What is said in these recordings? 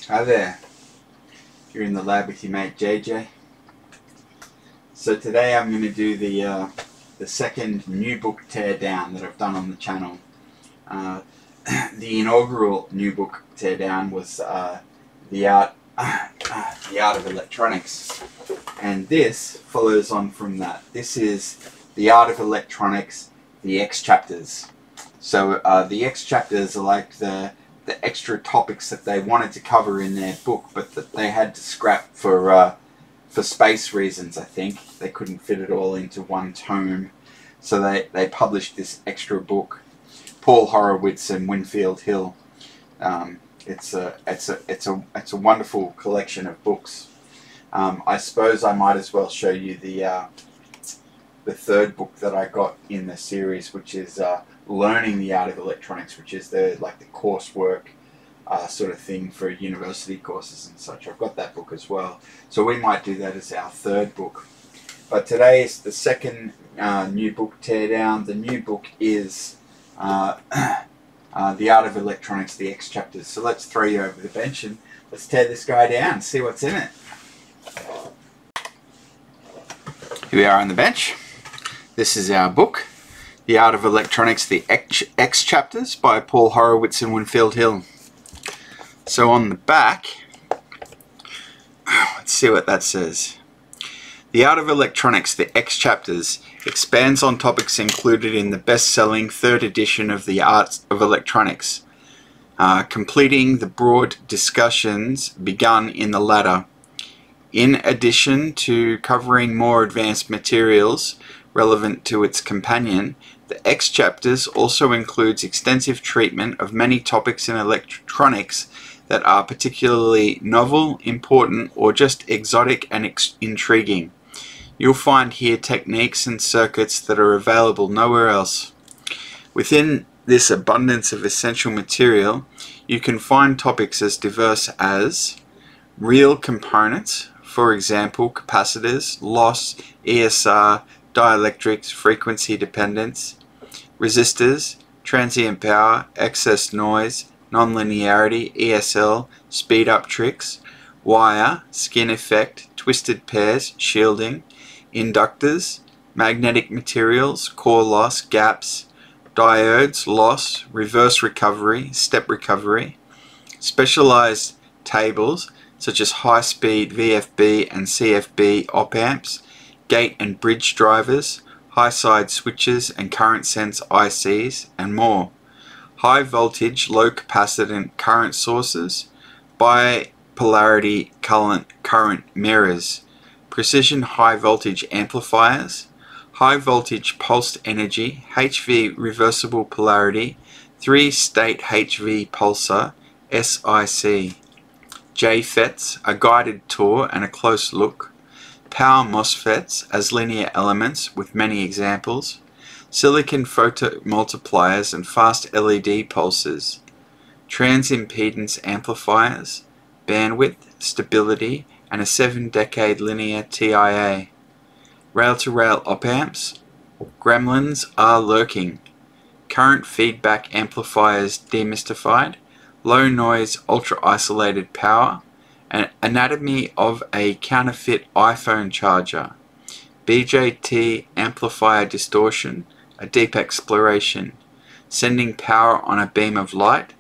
Hi there, you're in the lab with your mate JJ. So today I'm going to do the second new book teardown that I've done on the channel. The inaugural new book teardown was the art of electronics, and this follows on from that. This is the art of electronics, the X chapters. So the X chapters are like the extra topics that they wanted to cover in their book, but that they had to scrap for space reasons. I think they couldn't fit it all into one tome, so they published this extra book. Paul Horowitz and Winfield Hill. It's a wonderful collection of books. I suppose I might as well show you the third book that I got in the series, which is Learning the Art of Electronics, which is the coursework sort of thing for university courses and such. I've got that book as well, so we might do that as our third book. But today is the second new book teardown. The new book is The Art of Electronics, the X chapters. So let's throw you over the bench and let's tear this guy down, see what's in it. Here we are on the bench. This is our book, The Art of Electronics, the X chapters by Paul Horowitz and Winfield Hill. So on the back, let's see what that says. The Art of Electronics, the X chapters, expands on topics included in the best-selling third edition of The Art of Electronics, completing the broad discussions begun in the latter. In addition to covering more advanced materials relevant to its companion, the X chapters also includes extensive treatment of many topics in electronics that are particularly novel, important, or just exotic and intriguing. You'll find here techniques and circuits that are available nowhere else. Within this abundance of essential material, you can find topics as diverse as real components, for example, capacitors, loss, ESR, dielectrics, frequency dependence, resistors, transient power, excess noise, nonlinearity, ESL, speed-up tricks, wire, skin effect, twisted pairs, shielding, inductors, magnetic materials, core loss, gaps, diodes, loss, reverse recovery, step recovery, specialized tables such as high-speed VFB and CFB op-amps, gate and bridge drivers, high-side switches and current sense ICs, and more. High voltage, low capacitance current sources, bipolarity current mirrors, precision high voltage amplifiers, high voltage pulsed energy, HV reversible polarity, 3-state HV pulsar, SIC, JFETs, a guided tour and a close look, power MOSFETs as linear elements with many examples, silicon photomultipliers and fast LED pulses, transimpedance amplifiers, bandwidth, stability, and a 7-decade linear TIA, rail-to-rail op-amps, gremlins are lurking, current feedback amplifiers demystified, low noise ultra-isolated power, an anatomy of a counterfeit iPhone charger, BJT amplifier distortion, a deep exploration, sending power on a beam of light,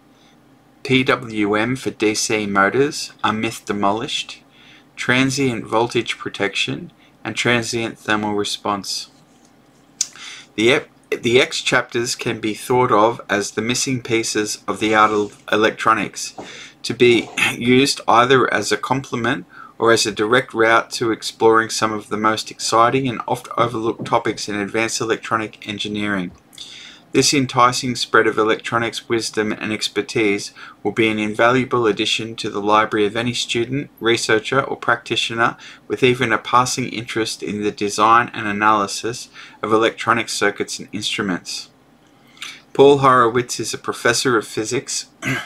PWM for DC motors, a myth demolished, transient voltage protection, and transient thermal response. The X chapters can be thought of as the missing pieces of the art of electronics, to be used either as a complement or as a direct route to exploring some of the most exciting and oft overlooked topics in advanced electronic engineering. This enticing spread of electronics wisdom and expertise will be an invaluable addition to the library of any student, researcher, or practitioner with even a passing interest in the design and analysis of electronic circuits and instruments. Paul Horowitz is a professor of physics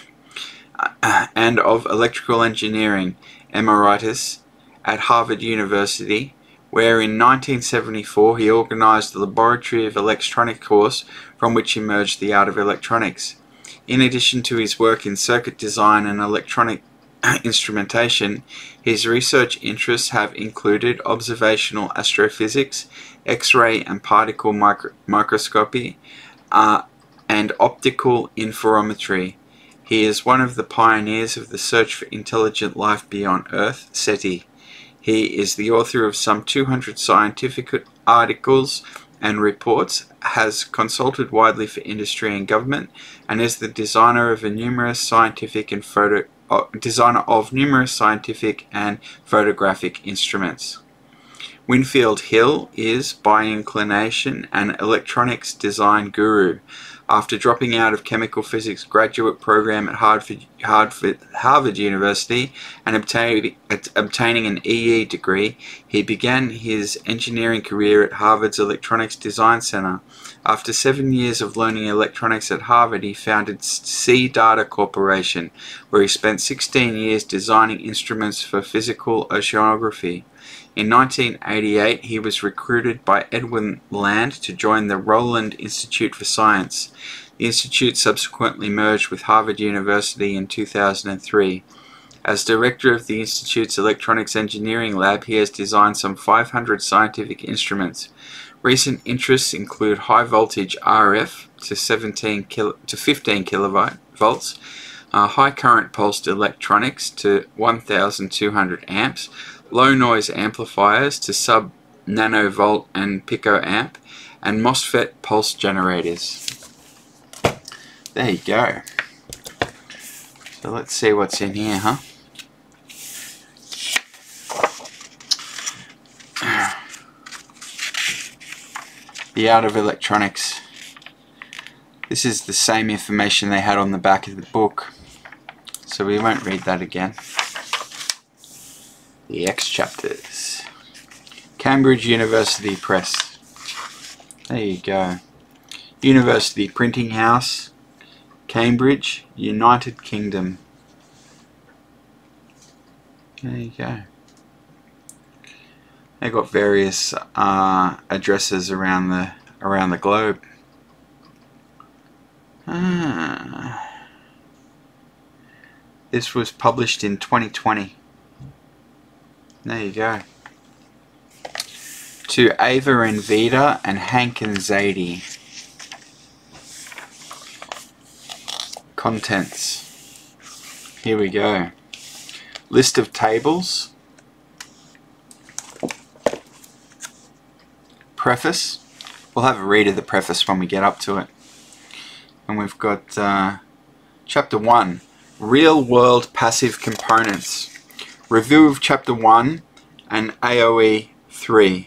and of electrical engineering emeritus at Harvard University, where in 1974 he organized the Laboratory of Electronic course from which emerged the Art of Electronics. In addition to his work in circuit design and electronic instrumentation, his research interests have included observational astrophysics, X-ray and particle microscopy, and optical interferometry. He is one of the pioneers of the search for intelligent life beyond Earth, SETI. He is the author of some 200 scientific articles and reports, has consulted widely for industry and government, and is the designer of numerous scientific and photographic instruments. Winfield Hill is, by inclination, an electronics design guru. After dropping out of chemical physics graduate program at Harvard University and obtaining an EE degree, he began his engineering career at Harvard's Electronics Design Center. After 7 years of learning electronics at Harvard, he founded C-Data Corporation, where he spent 16 years designing instruments for physical oceanography. In 1988, he was recruited by Edwin Land to join the Rowland Institute for Science. The institute subsequently merged with Harvard University in 2003. As director of the institute's electronics engineering lab, he has designed some 500 scientific instruments. Recent interests include high voltage RF to 15 kilovolts, high current pulsed electronics to 1200 amps, low noise amplifiers to sub nanovolt and picoamp, and MOSFET pulse generators. There you go. So let's see what's in here, huh? The Art of Electronics. This is the same information they had on the back of the book, so we won't read that again. The X chapters. Cambridge University Press. There you go. University Printing House, Cambridge, United Kingdom. There you go. They got various addresses around the globe. This was published in 2020. There you go. To Ava and Vida and Hank and Zadie. Contents. Here we go. List of tables. Preface. We'll have a read of the preface when we get up to it. And we've got Chapter 1. Real World Passive Components. Review of Chapter 1 and AOE 3.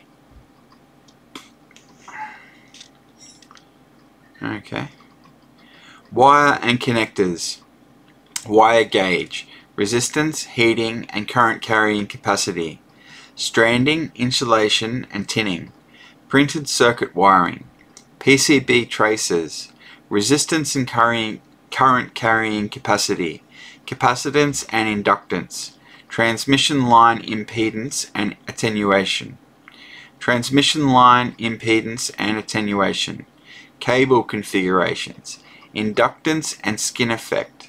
Okay. Wire and connectors. Wire gauge. Resistance, heating, and current carrying capacity. Stranding, insulation, and tinning. Printed circuit wiring. PCB tracers. Resistance and current carrying capacity. Capacitance and inductance. Transmission line impedance and attenuation. Transmission line impedance and attenuation. Cable configurations. Inductance and skin effect.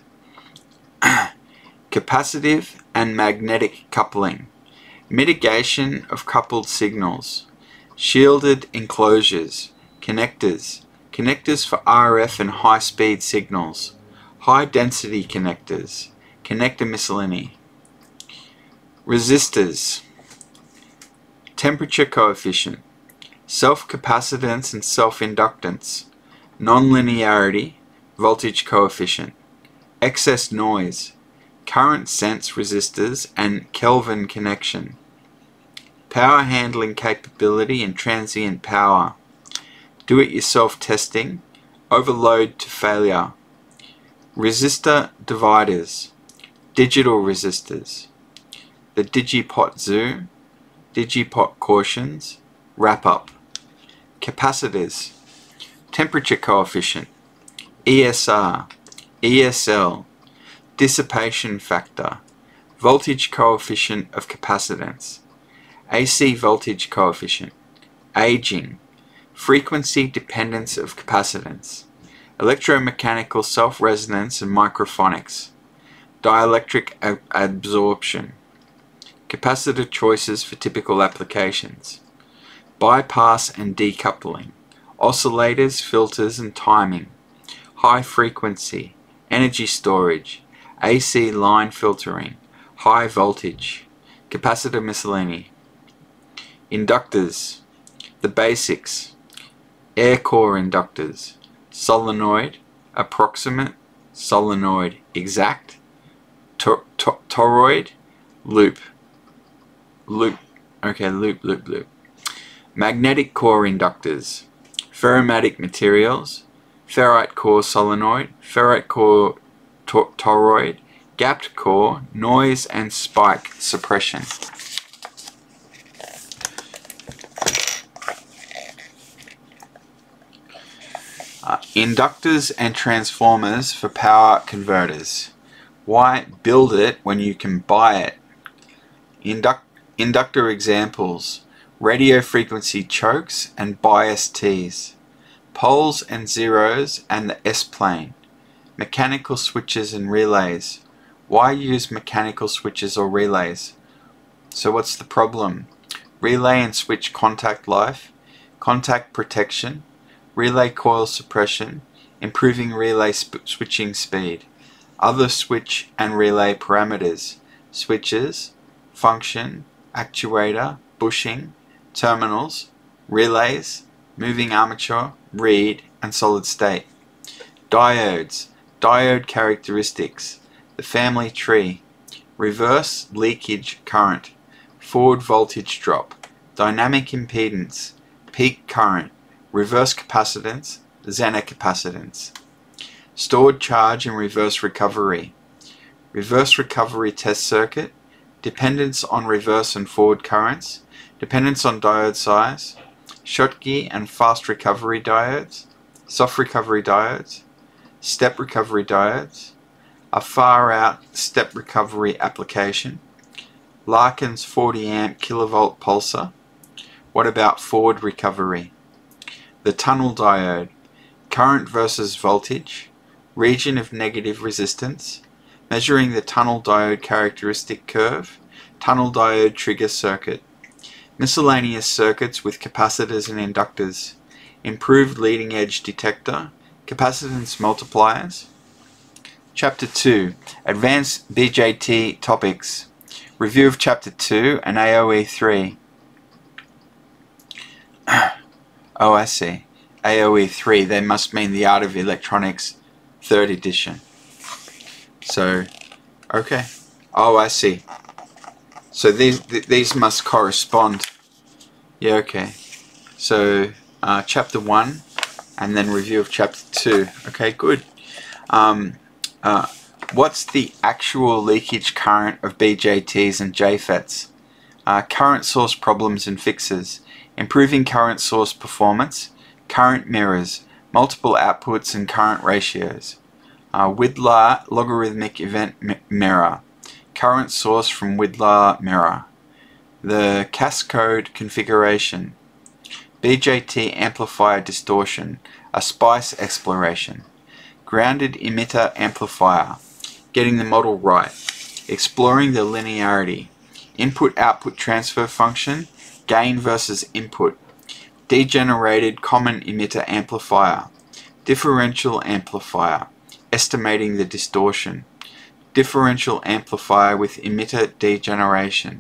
Capacitive and magnetic coupling. Mitigation of coupled signals. Shielded enclosures. Connectors. Connectors for RF and high-speed signals. High-density connectors. Connector miscellany. Resistors. Temperature coefficient. Self-capacitance and self-inductance. Nonlinearity. Voltage coefficient. Excess noise. Current sense resistors and Kelvin connection. Power handling capability and transient power. Do-it-yourself testing. Overload to failure. Resistor dividers. Digital resistors. The Digipot Zoo. Digipot cautions. Wrap-up. Capacitors. Temperature coefficient. ESR. ESL. Dissipation factor. Voltage coefficient of capacitance. AC voltage coefficient. Aging. Frequency dependence of capacitance. Electromechanical self-resonance and microphonics. Dielectric absorption. Capacitor choices for typical applications. Bypass and decoupling. Oscillators, filters and timing. High frequency. Energy storage. AC line filtering. High voltage. Capacitor miscellany. Inductors. The basics. Air core inductors. Solenoid, approximate, solenoid, exact, toroid, loop. Loop. Magnetic core inductors. Ferromatic materials. Ferrite core solenoid. Ferrite core toroid. Gapped core. Noise and spike suppression. Inductors and transformers for power converters. Why build it when you can buy it? Inductor examples. Radio frequency chokes and bias Ts. Poles and zeros and the S-plane. Mechanical switches and relays. Why use mechanical switches or relays? So what's the problem? Relay and switch contact life. Contact protection. Relay coil suppression, improving relay switching speed. Other switch and relay parameters. Switches, function, actuator, bushing, terminals, relays, moving armature, reed, and solid state. Diodes, diode characteristics, the family tree, reverse leakage current, forward voltage drop, dynamic impedance, peak current, reverse capacitance, Zener capacitance. Stored charge and reverse recovery. Reverse recovery test circuit. Dependence on reverse and forward currents. Dependence on diode size. Schottky and fast recovery diodes. Soft recovery diodes. Step recovery diodes. A far out step recovery application. Larkin's 40 amp kilovolt pulsar. What about forward recovery? The tunnel diode, current versus voltage, region of negative resistance, measuring the tunnel diode characteristic curve, tunnel diode trigger circuit, miscellaneous circuits with capacitors and inductors, improved leading edge detector, capacitance multipliers. Chapter 2, Advanced BJT Topics, review of Chapter 2 and AOE 3. Oh, I see. AOE 3, they must mean the Art of Electronics 3rd edition. So, okay. Oh, I see. So these must correspond. Yeah, okay. So, Chapter 1, and then review of Chapter 2. Okay, good. What's the actual leakage current of BJTs and JFETs? Current source problems and fixes. Improving current source performance, current mirrors, multiple outputs and current ratios. Widlar logarithmic event mirror, current source from Widlar mirror. The cascode configuration, BJT amplifier distortion, a SPICE exploration. Grounded emitter amplifier, getting the model right. Exploring the linearity, input-output transfer function, gain versus input, degenerated common emitter amplifier, differential amplifier, estimating the distortion, differential amplifier with emitter degeneration,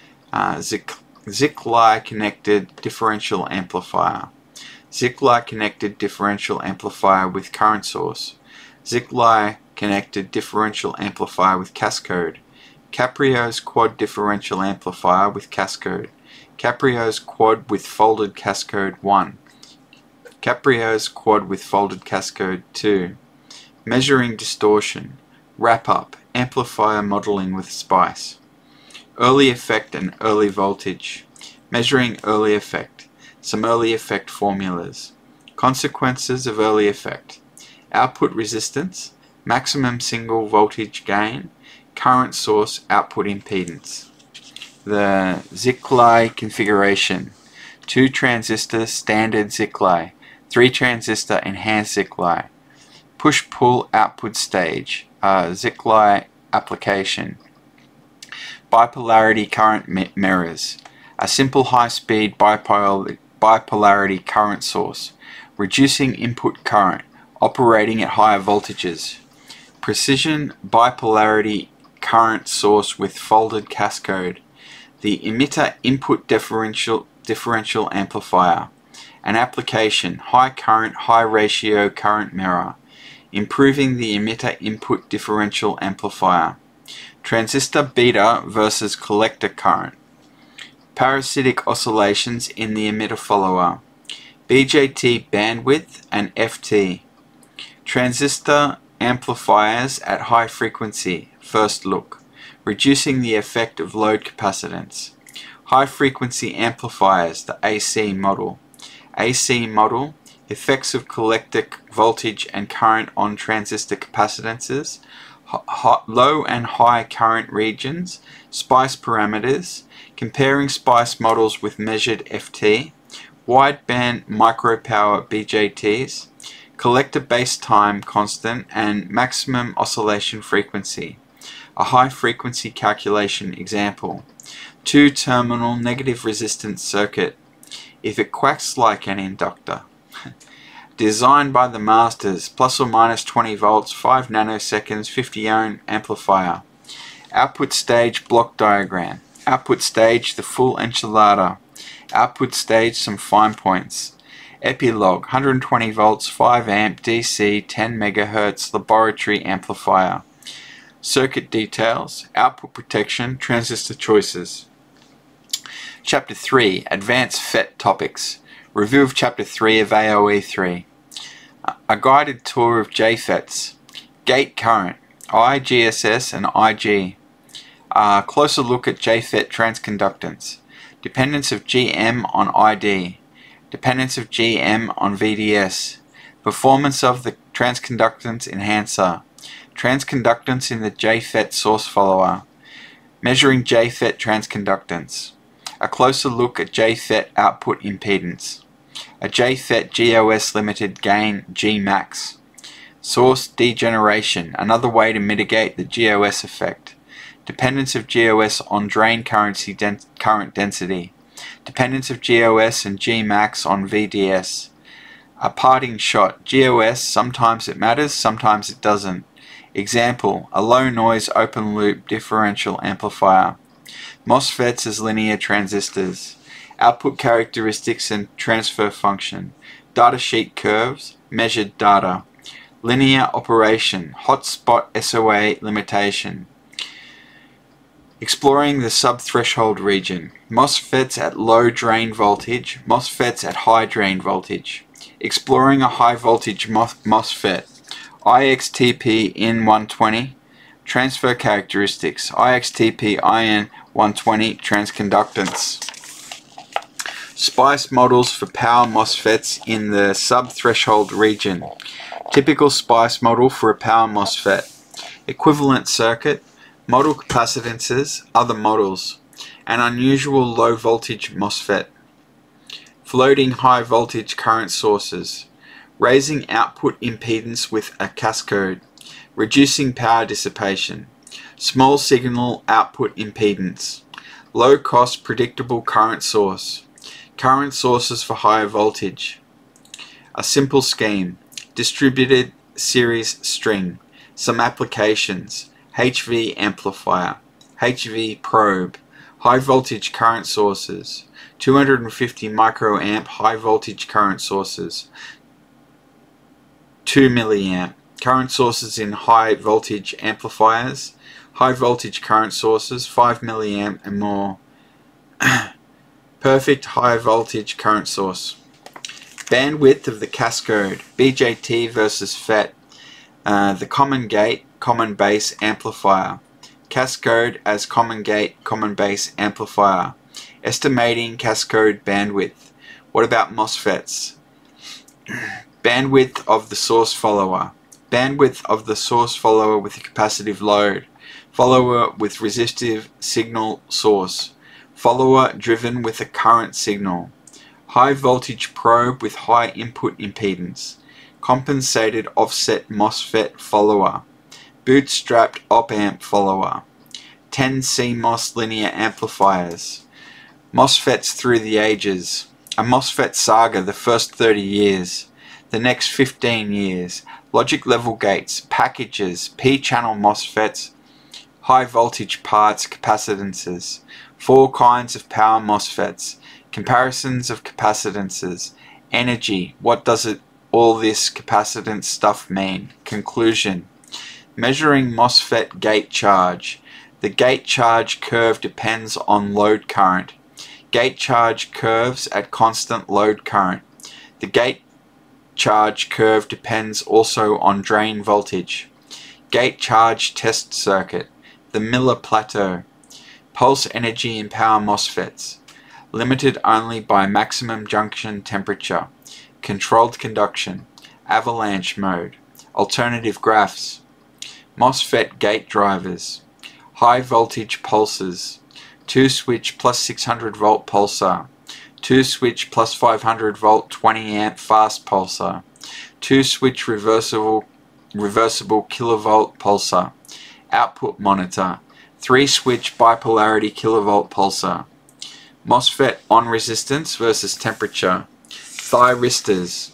Zikli connected differential amplifier, Zikli connected differential amplifier with current source, Zikli connected differential amplifier with cascode, Caprio's quad differential amplifier with cascode, Caprio's quad with folded cascode 1, Caprio's quad with folded cascode 2, measuring distortion, wrap-up, amplifier modeling with SPICE, early effect and early voltage, measuring early effect, some early effect formulas, consequences of early effect, output resistance, maximum single voltage gain, current source output impedance. The Zikli configuration, 2 transistor standard Zikli, 3 transistor enhanced Zikli, push-pull output stage, Zikli application. Bipolarity current mirrors. A simple high-speed bipolarity current source, reducing input current, operating at higher voltages. Precision bipolarity current source with folded cascode. The emitter input differential amplifier. An application, high current, high ratio current mirror, improving the emitter input differential amplifier. Transistor beta versus collector current. Parasitic oscillations in the emitter follower. BJT bandwidth and FT. Transistor amplifiers at high frequency, first look, reducing the effect of load capacitance. High frequency amplifiers, the AC model. AC model, effects of collector voltage and current on transistor capacitances, low and high current regions, SPICE parameters, comparing SPICE models with measured FT, wideband micropower BJTs, collector base time constant and maximum oscillation frequency. A high frequency calculation example. Two-terminal negative resistance circuit. If it quacks like an inductor. Designed by the masters, plus or minus 20 volts, 5 nanoseconds, 50 ohm amplifier. Output stage block diagram. Output stage the full enchilada. Output stage some fine points. Epilogue 120 volts, 5 amp DC, 10 megahertz laboratory amplifier. Circuit details, output protection, transistor choices. Chapter 3, Advanced FET Topics. Review of Chapter 3 of AOE 3. A guided tour of JFETs. Gate current, IGSS and IG. A closer look at JFET transconductance. Dependence of GM on ID. Dependence of GM on VDS. Performance of the transconductance enhancer. Transconductance in the JFET source follower. Measuring JFET transconductance. A closer look at JFET output impedance. A JFET GOS limited gain Gmax. Source degeneration, another way to mitigate the GOS effect. Dependence of GOS on drain current density. Dependence of GOS and Gmax on VDS. A parting shot. GOS, sometimes it matters, sometimes it doesn't. Example, a low noise open loop differential amplifier. MOSFETs as linear transistors. Output characteristics and transfer function. Datasheet curves. Measured data. Linear operation. Hotspot SOA limitation. Exploring the subthreshold region. MOSFETs at low drain voltage. MOSFETs at high drain voltage. Exploring a high voltage MOSFET. IXTP in 120. Transfer characteristics. IXTP IN 120 transconductance. SPICE models for power MOSFETs in the subthreshold region. Typical SPICE model for a power MOSFET. Equivalent circuit. Model capacitances. Other models. An unusual low voltage MOSFET. Floating high voltage current sources. Raising output impedance with a cascode. Reducing power dissipation. Small signal output impedance. Low cost predictable current source. Current sources for higher voltage. A simple scheme. Distributed series string. Some applications. HV amplifier. HV probe. High voltage current sources. 250 microamp high voltage current sources. 2 milliamp. Current sources in high voltage amplifiers. High voltage current sources 5 milliamp and more. Perfect high voltage current source. Bandwidth of the cascode. BJT versus FET. The common gate, common base amplifier. Cascode as common gate, common base amplifier. Estimating cascode bandwidth. What about MOSFETs? Bandwidth of the source follower. Bandwidth of the source follower with a capacitive load. Follower with resistive signal source. Follower driven with a current signal. High voltage probe with high input impedance. Compensated offset MOSFET follower. bootstrapped op-amp follower, 10 CMOS linear amplifiers, MOSFETs through the ages, a MOSFET saga the first 30 years, the next 15 years, logic level gates, packages, P-channel MOSFETs, high voltage parts, capacitances, 4 kinds of power MOSFETs, comparisons of capacitances, energy, what does all this capacitance stuff mean? Conclusion. Measuring MOSFET gate charge. The gate charge curve depends on load current. Gate charge curves at constant load current. The gate charge curve depends also on drain voltage. Gate charge test circuit. The Miller plateau. Pulse energy in power MOSFETs. Limited only by maximum junction temperature. Controlled conduction. Avalanche mode. Alternative graphs. MOSFET gate drivers. High voltage pulses. 2 switch plus 600 volt pulsar. 2 switch plus 500 volt 20 amp fast pulsar. 2 switch reversible kilovolt pulsar. Output monitor. 3 switch bipolarity kilovolt pulsar. MOSFET on resistance versus temperature. Thyristors,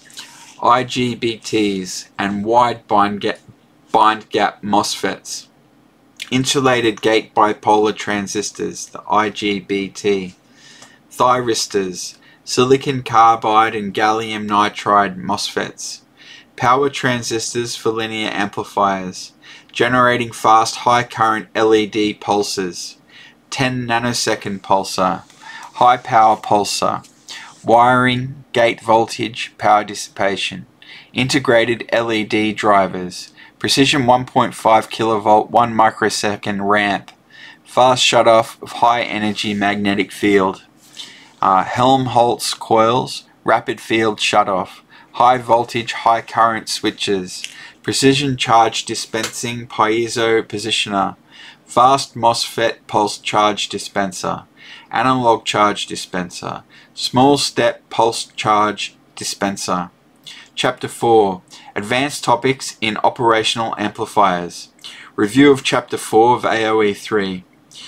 IGBTs, and wide bind gap MOSFETs. Insulated gate bipolar transistors, the IGBT. Thyristors, silicon carbide and gallium nitride MOSFETs. Power transistors for linear amplifiers, generating fast high current LED pulses. 10 nanosecond pulsar, high power pulsar. Wiring, gate voltage, power dissipation. Integrated LED drivers. Precision 1.5 kilovolt 1 microsecond ramp. Fast shutoff of high energy magnetic field. Helmholtz coils. Rapid field shutoff. High voltage, high current switches. Precision charge dispensing piezo positioner. Fast MOSFET pulse charge dispenser. Analog charge dispenser. Small step pulse charge dispenser. Chapter 4. Advanced topics in operational amplifiers. Review of Chapter 4 of AOE 3.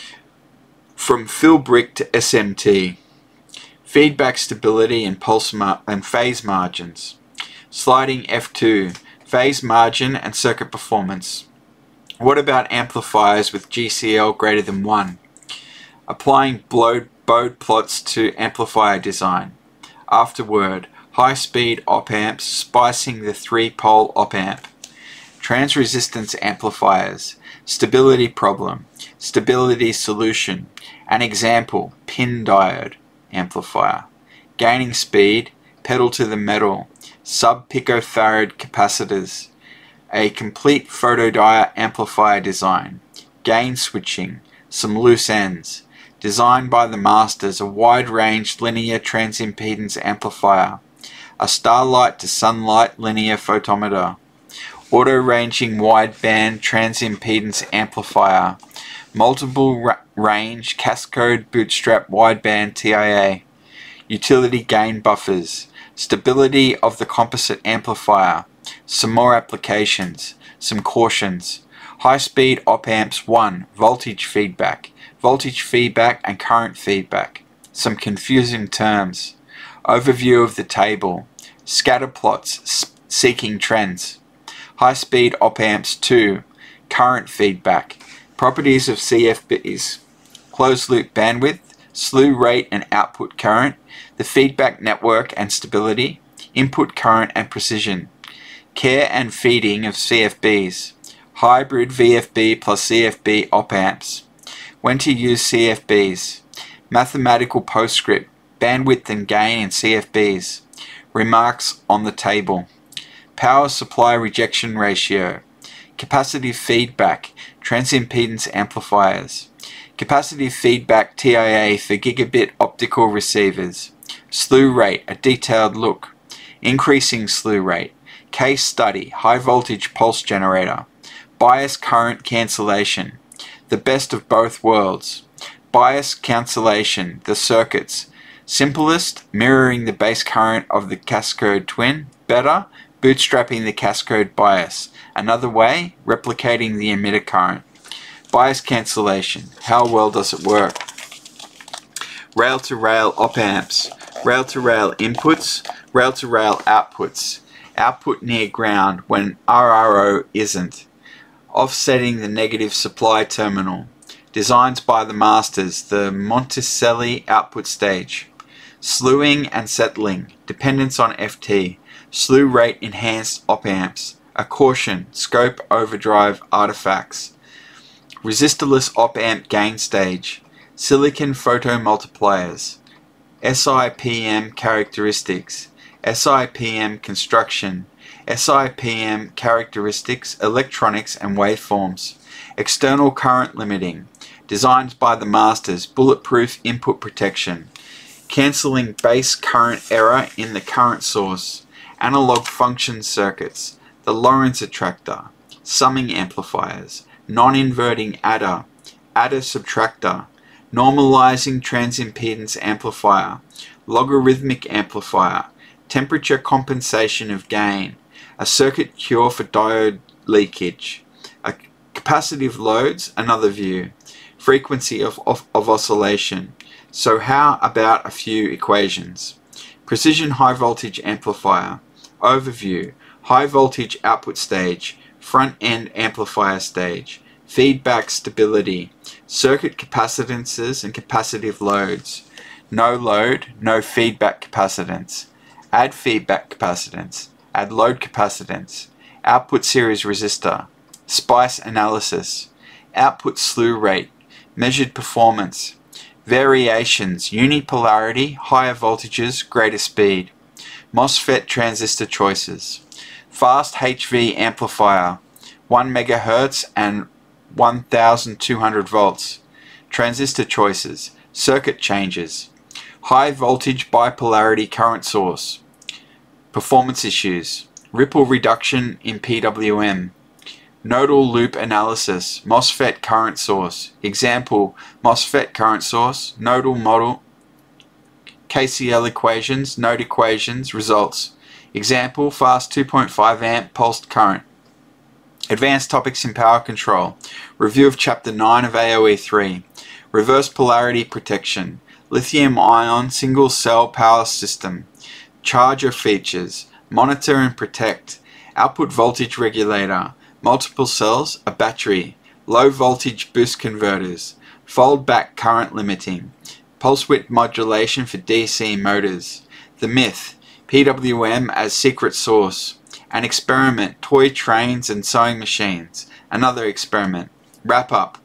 From fill brick to SMT. Feedback stability and phase margins. Sliding F2. Phase margin and circuit performance. What about amplifiers with GCL greater than 1? Applying Bode plots to amplifier design. Afterword, high-speed op-amps spicing the 3-pole op-amp. Transresistance amplifiers. Stability problem. Stability solution. An example, pin diode amplifier. Gaining speed. Pedal to the metal. Sub-picofarad capacitors. A complete photodiode amplifier design. Gain switching. Some loose ends. Designed by the masters, a wide-range linear transimpedance amplifier. A starlight to sunlight linear photometer. Auto-ranging wideband transimpedance amplifier. Multiple range cascode bootstrap wideband TIA. Utility gain buffers. Stability of the composite amplifier. Some more applications. Some cautions. High-speed op-amps 1. Voltage feedback. Voltage feedback and current feedback. Some confusing terms. Overview of the table. Scatter plots seeking trends. High-speed op-amps 2. Current feedback. Properties of CFBs. Closed-loop bandwidth, slew rate and output current, the feedback network and stability, input current and precision. Care and feeding of CFBs. Hybrid VFB plus CFB op-amps. When to use CFBs. Mathematical postscript. Bandwidth and gain in CFBs. Remarks on the table. Power supply rejection ratio. Capacitive feedback. Transimpedance amplifiers. Capacitive feedback TIA for gigabit optical receivers. Slew rate, a detailed look. Increasing slew rate. Case study, high voltage pulse generator. Bias current cancellation. The best of both worlds. Bias cancellation, the circuits. Simplest, mirroring the base current of the cascode twin. Better, bootstrapping the cascode bias. Another way, replicating the emitter current. Bias cancellation. How well does it work? Rail-to-rail op-amps. Rail-to-rail inputs. Rail-to-rail outputs. Output near ground when RRO isn't. Offsetting the negative supply terminal. Designs by the masters, the Monticelli output stage. Slewing and settling, dependence on FT. Slew rate enhanced op-amps. A caution, scope overdrive artifacts. Resistorless op-amp gain stage. Silicon photomultipliers. SIPM characteristics. SIPM construction. SIPM characteristics, electronics and waveforms. External current limiting. Designed by the masters, bulletproof input protection. Cancelling base current error in the current source. Analog function circuits. The Lorentz attractor. Summing amplifiers. Non-inverting adder. Adder subtractor. Normalizing transimpedance amplifier. Logarithmic amplifier. Temperature compensation of gain. A circuit cure for diode leakage. A capacitive loads, another view. Frequency of oscillation. So how about a few equations? Precision high voltage amplifier. Overview. High voltage output stage. Front end amplifier stage. Feedback stability. Circuit capacitances and capacitive loads. No load, no feedback capacitance. Add feedback capacitance. Add load capacitance. Output series resistor. Spice analysis. Output slew rate. Measured performance. Variations. Unipolarity. Higher voltages. Greater speed. MOSFET transistor choices. Fast HV amplifier. 1 MHz and 1200 volts. Transistor choices. Circuit changes. High voltage bipolarity current source. Performance issues. Ripple reduction in PWM. Nodal loop analysis. MOSFET current source. Example, MOSFET current source. Nodal model. KCL equations. Node equations. Results. Example, fast 2.5 amp pulsed current. Advanced topics in power control. Review of chapter 9 of AOE 3. Reverse polarity protection. Lithium ion single cell power system. Charger features. Monitor and protect. Output voltage regulator. Multiple cells, a battery. Low voltage boost converters. Fold back current limiting. Pulse width modulation for DC motors. The myth. PWM as secret source. An experiment. Toy trains and sewing machines. Another experiment. Wrap up.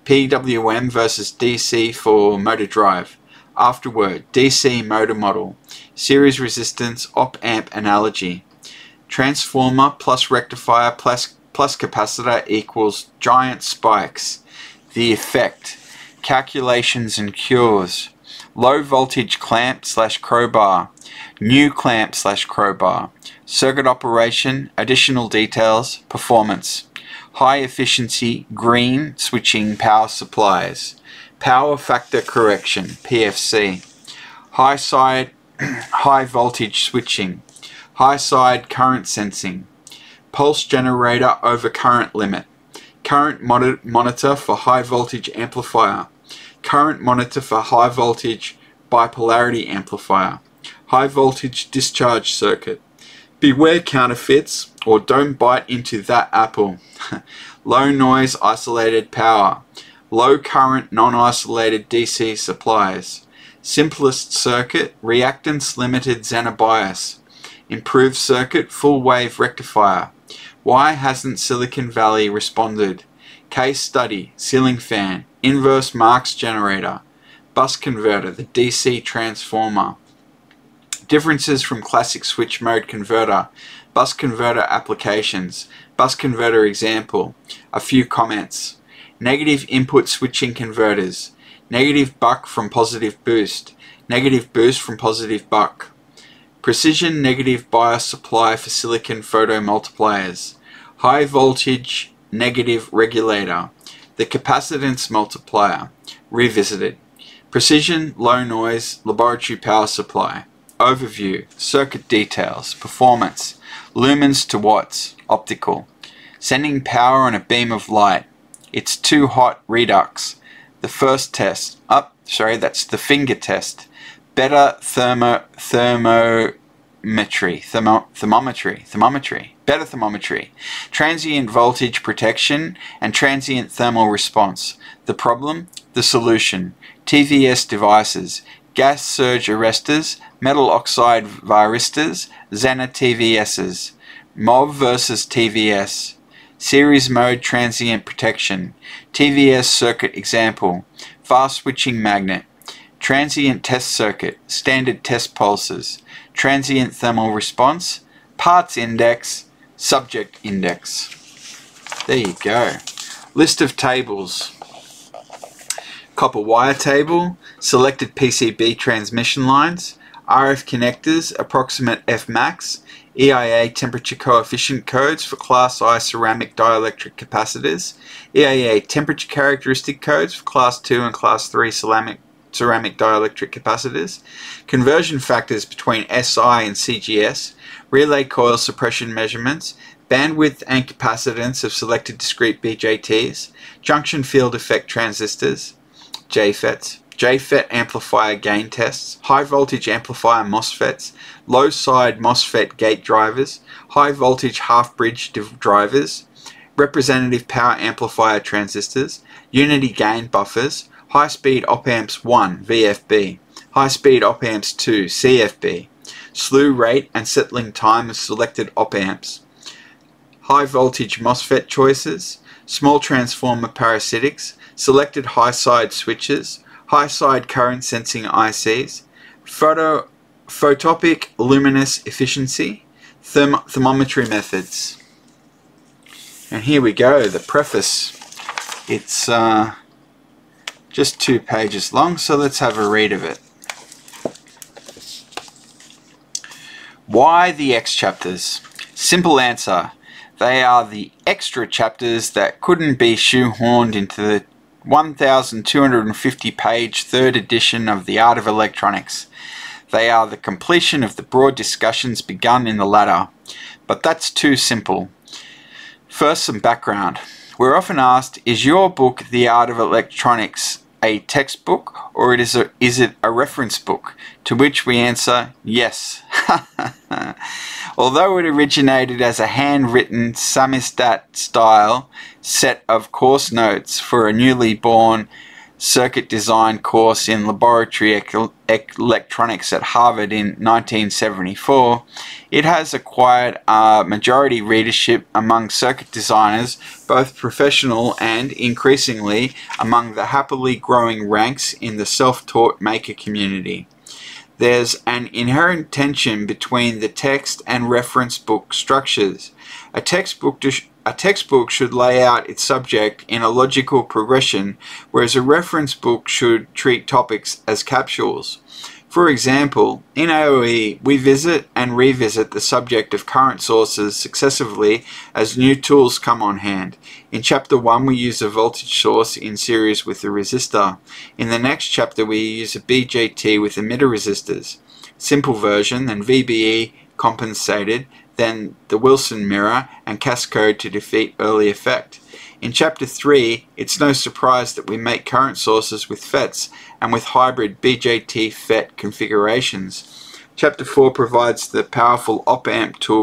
PWM versus DC for motor drive. Afterward, DC motor model. Series resistance op-amp analogy. Transformer plus rectifier plus capacitor equals giant spikes. The effect. Calculations and cures. Low voltage clamp / crowbar. New clamp / crowbar. Circuit operation. Additional details. Performance. High efficiency green switching power supplies. Power factor correction, PFC. High side high voltage switching. High side current sensing. Pulse generator over current limit. Current monitor for high voltage amplifier. Current monitor for high voltage bipolarity amplifier. High voltage discharge circuit. Beware counterfeits or don't bite into that apple. Low noise isolated power. Low current non-isolated DC supplies. Simplest circuit, reactance limited Zener bias. Improved circuit, full wave rectifier. Why hasn't Silicon Valley responded? Case study, ceiling fan, inverse Marx generator. Bus converter, the DC transformer. Differences from classic switch mode converter. Bus converter applications. Bus converter example. A few comments. Negative input switching converters. Negative buck from positive boost. Negative boost from positive buck. Precision negative bias supply for silicon photomultipliers. High voltage negative regulator. The capacitance multiplier. Revisited. Precision low noise laboratory power supply. overview, circuit details, performance, lumens to watts, optical, sending power on a beam of light, it's too hot, redux, the first test, that's the finger test, better thermometry, transient voltage protection and transient thermal response, the problem, the solution, TVS devices, gas surge arresters, metal oxide varistors, Zener TVSs, MOV versus TVS, series mode transient protection, TVS circuit example, fast switching magnet, transient test circuit, standard test pulses, transient thermal response, parts index, subject index. There you go. List of tables. Copper wire table, selected PCB transmission lines, RF connectors, approximate Fmax, EIA temperature coefficient codes for Class I ceramic dielectric capacitors, EIA temperature characteristic codes for Class II and Class III ceramic dielectric capacitors, conversion factors between SI and CGS, relay coil suppression measurements, bandwidth and capacitance of selected discrete BJTs, junction field effect transistors, JFETs, JFET amplifier gain tests, high voltage amplifier MOSFETs, low side MOSFET gate drivers, high voltage half bridge drivers, representative power amplifier transistors, unity gain buffers, high speed op amps 1 VFB, high speed op amps 2 CFB, slew rate and settling time of selected op amps, high voltage MOSFET choices, small transformer parasitics, selected high side switches, high side current sensing ICs, photopic luminous efficiency, thermometry methods. And here we go, the preface. It's just 2 pages long, so let's have a read of it. Why the X chapters? Simple answer. They are the extra chapters that couldn't be shoehorned into the 1,250 page 3rd edition of The Art of Electronics. They are the completion of the broad discussions begun in the latter. But that's too simple. First, some background. We're often asked, is your book, The Art of Electronics, a textbook or is it a reference book? To which we answer, yes. Although it originated as a handwritten samizdat style set of course notes for a newly born circuit design course in laboratory electronics at Harvard in 1974, it has acquired a majority readership among circuit designers, both professional and, increasingly, among the happily growing ranks in the self-taught maker community. There's an inherent tension between the text and reference book structures. A textbook should lay out its subject in a logical progression, whereas a reference book should treat topics as capsules. For example, in AOE, we visit and revisit the subject of current sources successively as new tools come on hand. In Chapter 1, we use a voltage source in series with a resistor. In the next chapter, we use a BJT with emitter resistors. Simple version, then VBE compensated, then the Wilson mirror and cascode to defeat early effect. In Chapter 3, it's no surprise that we make current sources with FETs and with hybrid BJT FET configurations. Chapter 4 provides the powerful op-amp tool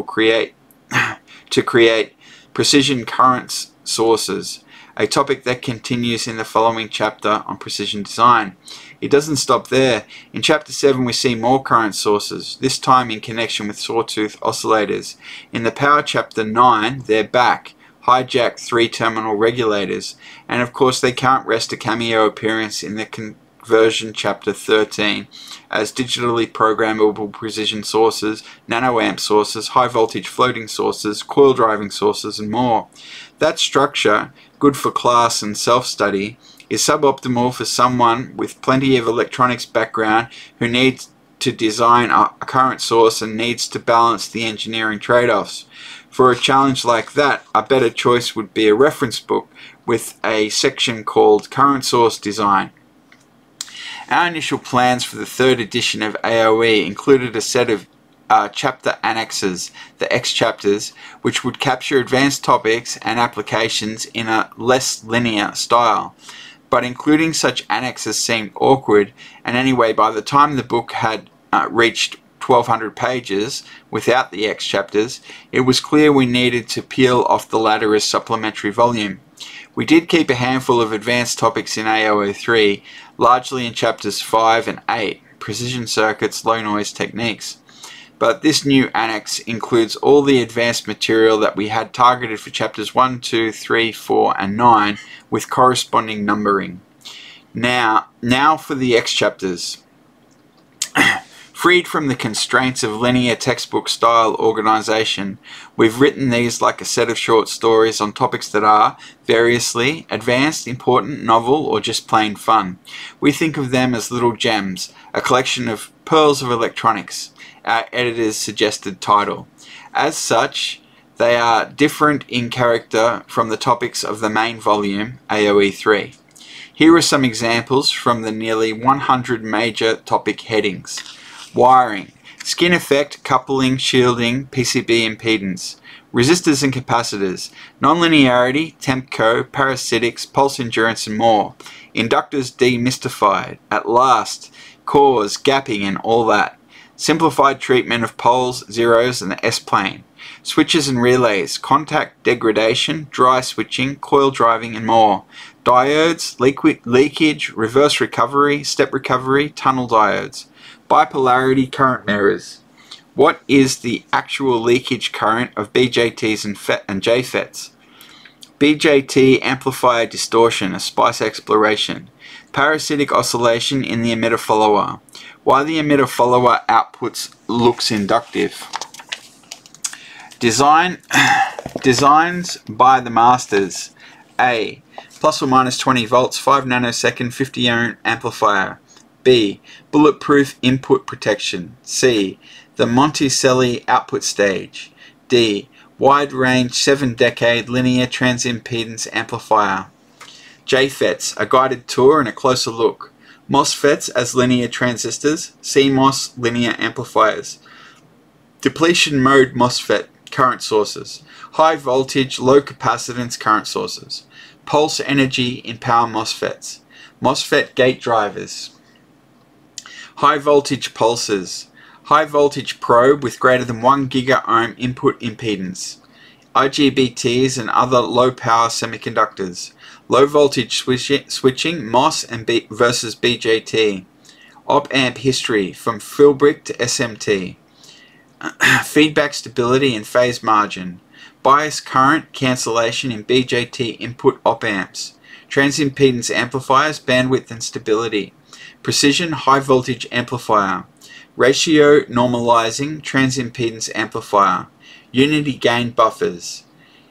to create precision current sources, a topic that continues in the following chapter on precision design. It doesn't stop there. In Chapter 7 we see more current sources, this time in connection with sawtooth oscillators. In the Power Chapter 9, they're back. Hijack 3-terminal regulators, and of course they can't rest a cameo appearance in the Conversion Chapter 13 as digitally programmable precision sources, nanoamp sources, high voltage floating sources, coil driving sources, and more. That structure, good for class and self-study, is suboptimal for someone with plenty of electronics background who needs to design a current source and needs to balance the engineering trade-offs. For a challenge like that, a better choice would be a reference book with a section called Current Source Design. Our initial plans for the third edition of AOE included a set of chapter annexes, the X chapters, which would capture advanced topics and applications in a less linear style. But including such annexes seemed awkward, and anyway, by the time the book had reached 1200 pages without the X chapters, it was clear we needed to peel off the latter as supplementary volume. We did keep a handful of advanced topics in AOE3, largely in chapters 5 and 8, precision circuits, low noise techniques. But this new annex includes all the advanced material that we had targeted for chapters 1, 2, 3, 4 and 9 with corresponding numbering. Now for the X chapters. Freed from the constraints of linear textbook style organization, we've written these like a set of short stories on topics that are variously advanced, important, novel, or just plain fun. We think of them as little gems, a collection of pearls of electronics, our editor's suggested title. As such, they are different in character from the topics of the main volume, AOE3. Here are some examples from the nearly 100 major topic headings. Wiring, skin effect, coupling, shielding, PCB impedance, resistors and capacitors, nonlinearity, TempCo, parasitics, pulse endurance and more, inductors demystified, at last, cores, gapping and all that, simplified treatment of poles, zeros and the S-plane, switches and relays, contact degradation, dry switching, coil driving and more, diodes, leakage, reverse recovery, step recovery, tunnel diodes, bipolarity current mirrors. What is the actual leakage current of BJTs and JFETs? BJT amplifier distortion, a SPICE exploration. Parasitic oscillation in the emitter follower. Why the emitter follower outputs looks inductive. Designs by the masters. A. Plus or minus 20 volts, 5 nanosecond, 50 ohm amplifier. B. Bulletproof input protection. C. The Monticelli output stage. D. Wide range 7-decade linear transimpedance amplifier. JFETs, a guided tour and a closer look. MOSFETs as linear transistors. CMOS linear amplifiers. Depletion mode MOSFET current sources. High voltage, low capacitance current sources. Pulse energy in power MOSFETs. MOSFET gate drivers. High voltage pulses. High voltage probe with greater than 1 gigaohm input impedance. IGBTs and other low power semiconductors. Low voltage switching, MOS and versus BJT. Op-amp history from Philbrick to SMT. Feedback stability and phase margin. Bias current cancellation in BJT input op-amps. Transimpedance amplifiers, bandwidth and stability. Precision high voltage amplifier. Ratio normalizing transimpedance amplifier. Unity gain buffers.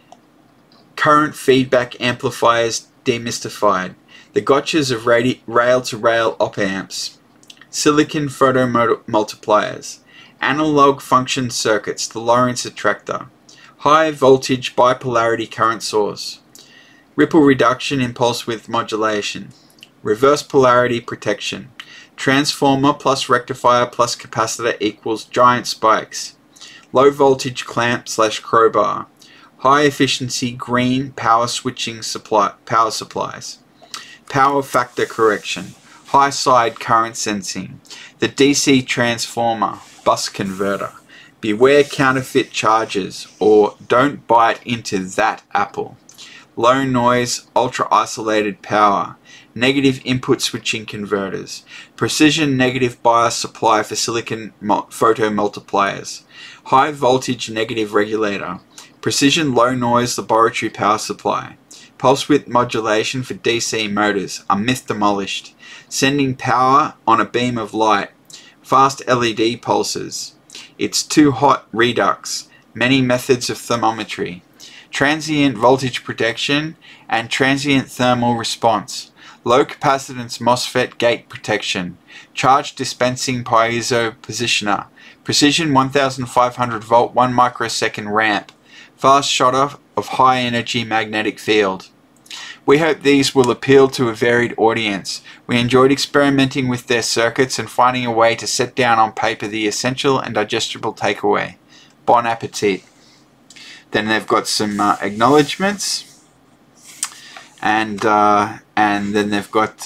Current feedback amplifiers demystified. The gotchas of rail-to-rail op-amps. Silicon photomultipliers. Analog function circuits, the Lorentz attractor. High voltage bipolarity current source. Ripple reduction in pulse width modulation. Reverse polarity protection. Transformer plus rectifier plus capacitor equals giant spikes. Low voltage clamp / crowbar. High efficiency green power switching power supplies. Power factor correction. High side current sensing. The DC transformer bus converter. Beware counterfeit charges, or don't bite into that apple. Low noise ultra isolated power. Negative input switching converters. Precision negative bias supply for silicon photomultipliers. High voltage negative regulator. Precision low noise laboratory power supply. Pulse width modulation for DC motors. A myth demolished. Sending power on a beam of light. Fast LED pulses. It's too hot redux. Many methods of thermometry. Transient voltage protection and transient thermal response. Low capacitance MOSFET gate protection. Charge dispensing piezo positioner. Precision 1500 volt 1 microsecond ramp. Fast shutter of high energy magnetic field. We hope these will appeal to a varied audience. We enjoyed experimenting with their circuits and finding a way to set down on paper the essential and digestible takeaway. Bon appetit. Then they've got some acknowledgements, and then they've got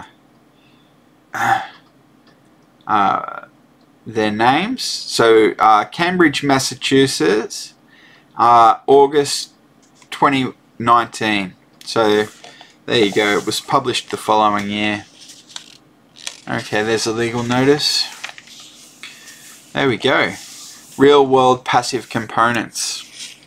their names. So Cambridge, Massachusetts, August 2019. So there you go, it was published the following year. Okay, there's a legal notice. There we go. Real world passive components.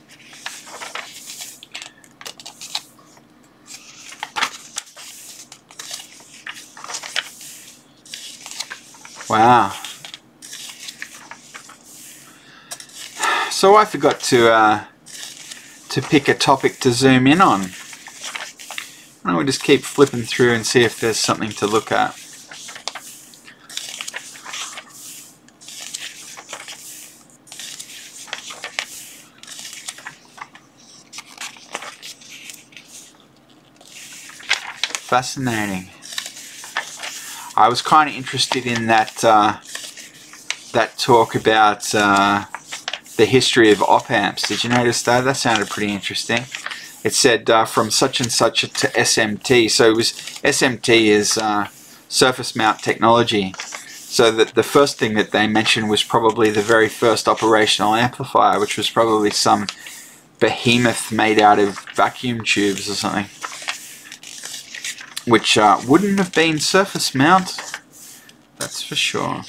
Wow. So I forgot to pick a topic to zoom in on. And we'll just keep flipping through and see if there's something to look at. Fascinating. I was kind of interested in that that talk about the history of op-amps. Did you notice that? That sounded pretty interesting. It said from such and such to SMT. So it was, SMT is surface mount technology. So that the first thing that they mentioned was probably the very first operational amplifier, which was probably some behemoth made out of vacuum tubes or something, which wouldn't have been surface mount, that's for sure.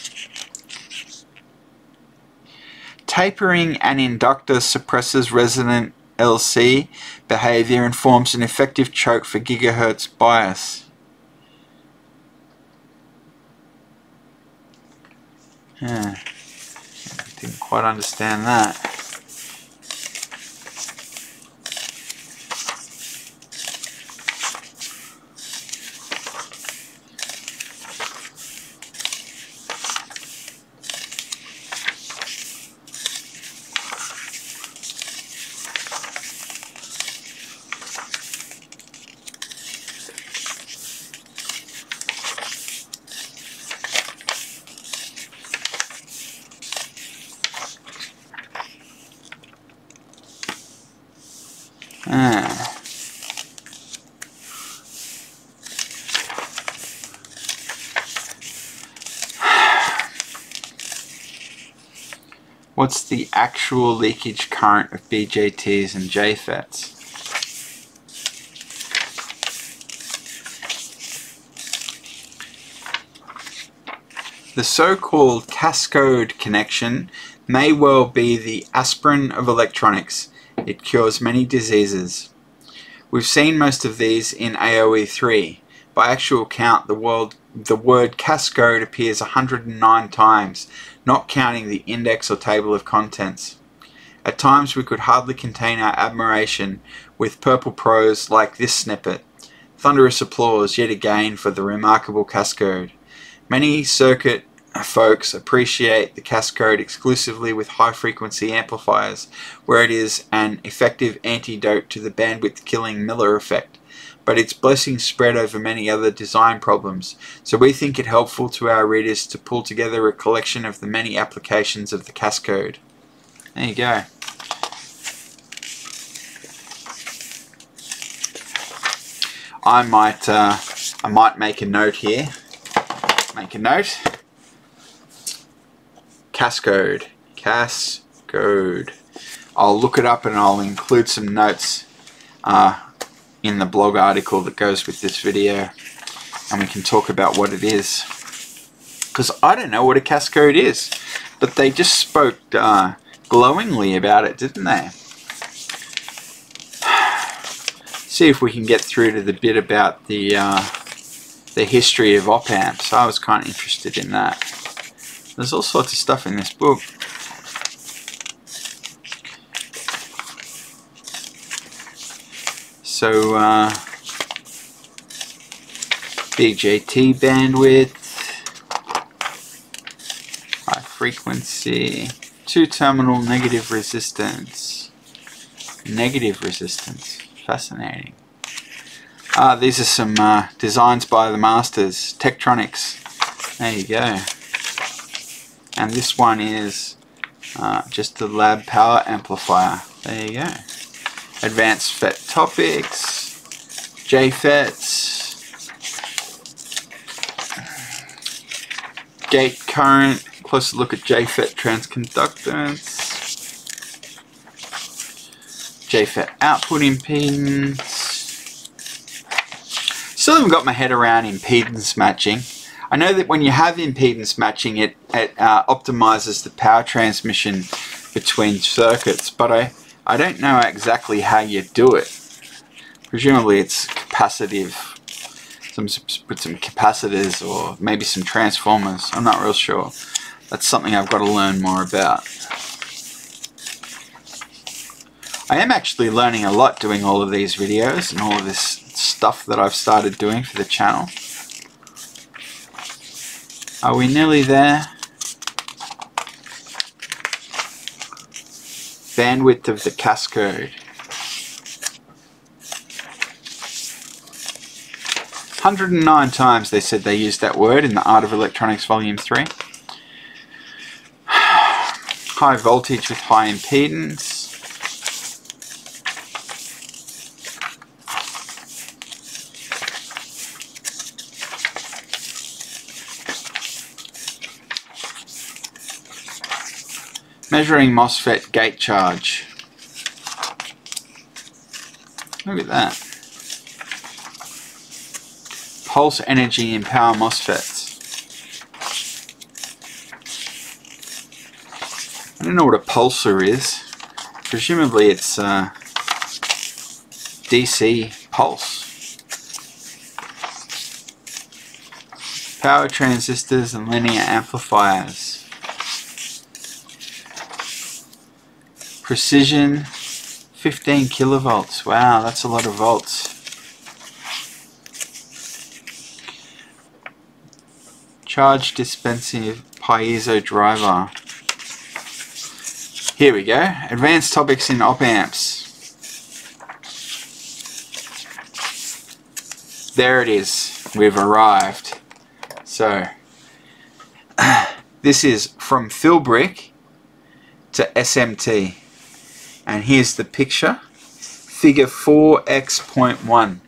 Tapering an inductor suppresses resonant LC behavior and forms an effective choke for gigahertz bias. Yeah, didn't quite understand that. What's the actual leakage current of BJTs and JFETs? The so-called cascode connection may well be the aspirin of electronics. It cures many diseases. We've seen most of these in AOE3. By actual count, the word cascode appears 109 times, not counting the index or table of contents. At times we could hardly contain our admiration with purple prose like this snippet. Thunderous applause yet again for the remarkable cascode. Many circuit folks appreciate the cascode exclusively with high-frequency amplifiers, where it is an effective antidote to the bandwidth-killing Miller effect, but its blessings spread over many other design problems, so we think it helpful to our readers to pull together a collection of the many applications of the cascode. There you go. I might make a note here. Make a note. Cascode. Cascode. I'll look it up and I'll include some notes in the blog article that goes with this video, and we can talk about what it is. Because I don't know what a cascode is, but they just spoke glowingly about it, didn't they? See if we can get through to the bit about the history of op-amps. I was kind of interested in that. There's all sorts of stuff in this book. So, BJT bandwidth, high frequency, two-terminal negative resistance. Negative resistance. Fascinating. These are some designs by the masters, Tektronix. There you go. And this one is just the lab power amplifier. There you go. Advanced FET topics, JFETs, gate current, closer look at JFET transconductance, JFET output impedance. Still haven't got my head around impedance matching. I know that when you have impedance matching, it optimizes the power transmission between circuits, but I don't know exactly how you do it. Presumably it's capacitive, put some capacitors or maybe some transformers. I'm not real sure. That's something I've got to learn more about. I am actually learning a lot doing all of these videos and all of this stuff that I've started doing for the channel. Are we nearly there? Bandwidth of the cascode. 109 times they said they used that word in The Art of Electronics Volume 3. High voltage with high impedance. Measuring MOSFET gate charge. Look at that. Pulse energy in power MOSFETs. I don't know what a pulsar is. Presumably it's DC pulse. Power transistors and linear amplifiers. Precision 15 kilovolts. Wow, that's a lot of volts. Charge dispensing piezo driver. Here we go. Advanced topics in op amps. There it is. We've arrived. So this is from Philbrick to SMT. And here's the picture, figure 4x.1.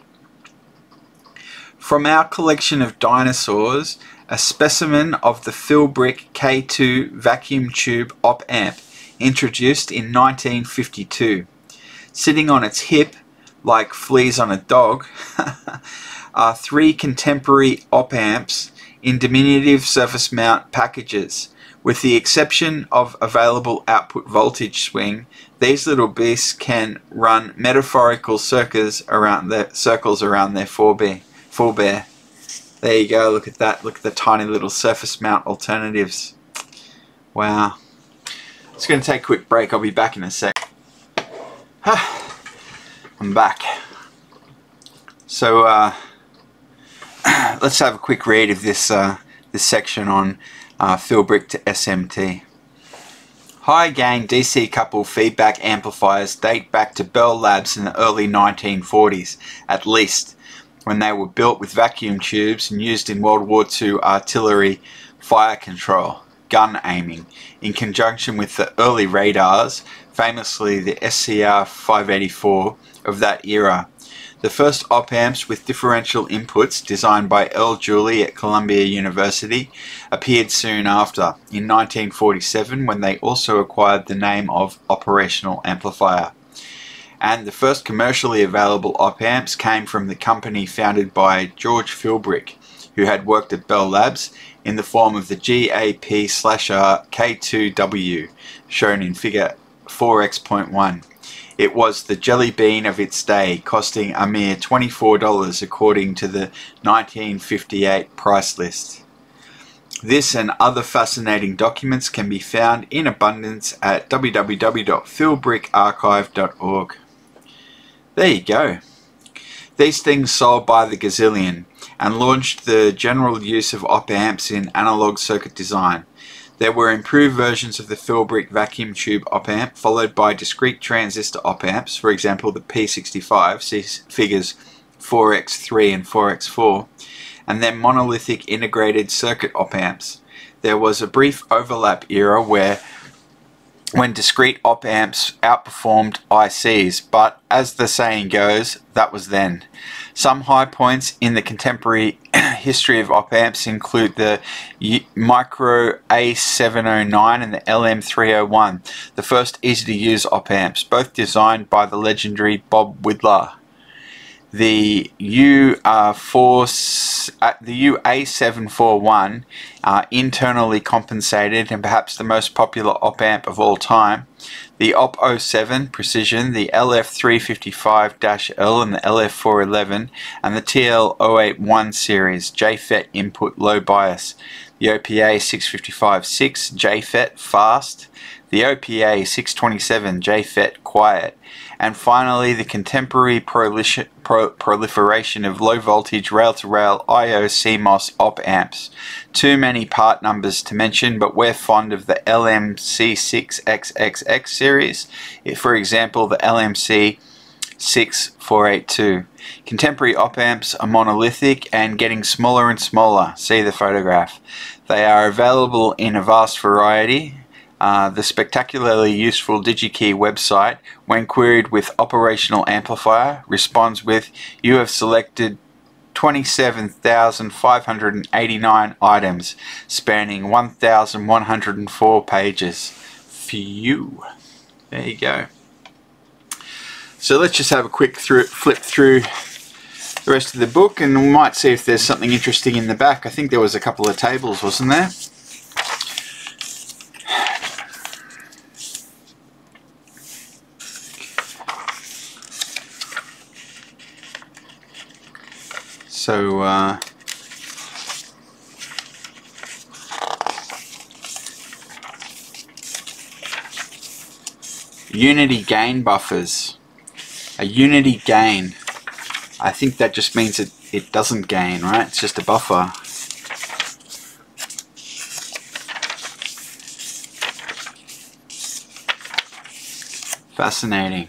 From our collection of dinosaurs, a specimen of the Philbrick K2 vacuum tube op amp, introduced in 1952. Sitting on its hip, like fleas on a dog, are three contemporary op amps in diminutive surface mount packages. With the exception of available output voltage swing, these little beasts can run metaphorical circles around their forebear. There you go, look at that. Look at the tiny little surface mount alternatives. Wow. It's going to take a quick break. I'll be back in a sec. I'm back. So let's have a quick read of this this section on Philbrick to SMT. High gain DC coupled feedback amplifiers date back to Bell Labs in the early 1940s, at least, when they were built with vacuum tubes and used in World War II artillery fire control, gun aiming, in conjunction with the early radars, famously the SCR 584 of that era. The first op amps with differential inputs, designed by Earl Julie at Columbia University, appeared soon after, in 1947, when they also acquired the name of operational amplifier. And the first commercially available op amps came from the company founded by George Philbrick, who had worked at Bell Labs, in the form of the GAP/R K2W, shown in figure 4x.1. It was the jelly bean of its day, costing a mere $24 according to the 1958 price list. This and other fascinating documents can be found in abundance at www.philbrickarchive.org. There you go. These things sold by the gazillion and launched the general use of op amps in analog circuit design. There were improved versions of the Philbrick vacuum tube op amp, followed by discrete transistor op amps, for example the P65, see figures 4x3 and 4x4, and then monolithic integrated circuit op-amps. There was a brief overlap era when discrete op-amps outperformed ICs, but as the saying goes, that was then. Some high points in the contemporary history of op-amps include the Micro A709 and the LM301, the first easy-to-use op-amps, both designed by the legendary Bob Widlar. The UA741, internally compensated and perhaps the most popular op-amp of all time. The OP07 Precision, the LF355-L and the LF411, and the TL081 series JFET input low bias. The OPA 655-6 JFET fast, the OPA 627 JFET quiet, and finally the contemporary proliferation of low voltage rail-to-rail I/O CMOS op-amps. Too many part numbers to mention, but we're fond of the LMC6XXX series, for example the LMC6482. Contemporary op-amps are monolithic and getting smaller and smaller. See the photograph. They are available in a vast variety. The spectacularly useful DigiKey website, when queried with operational amplifier, responds with, "You have selected 27,589 items, spanning 1,104 pages. Phew. There you go. So let's just have a quick flip through the rest of the book, and we might see if there's something interesting in the back. I think there was a couple of tables, wasn't there? So unity gain buffers. A unity gain. I think that just means it doesn't gain, right? It's just a buffer. Fascinating.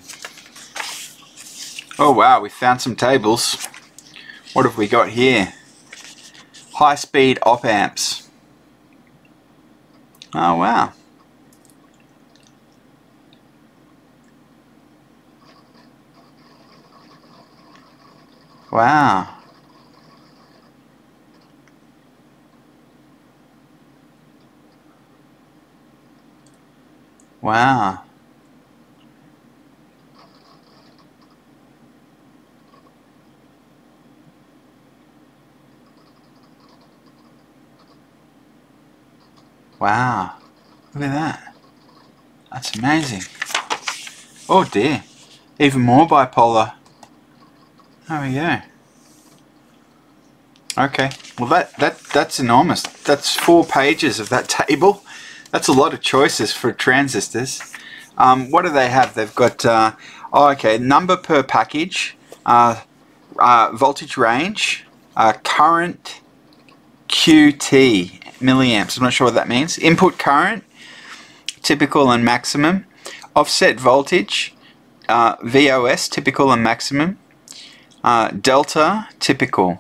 Oh wow, we found some tables. What have we got here? High-speed op-amps. Oh wow. Wow. Wow. Wow. Look at that. That's amazing. Oh dear. Even more bipolar. There we go. Okay. Well that's enormous. That's 4 pages of that table. That's a lot of choices for transistors. What do they have? They've got oh okay, number per package, voltage range, current QT milliamps. I'm not sure what that means. Input current, typical and maximum. Offset voltage, VOS, typical and maximum. Delta, typical.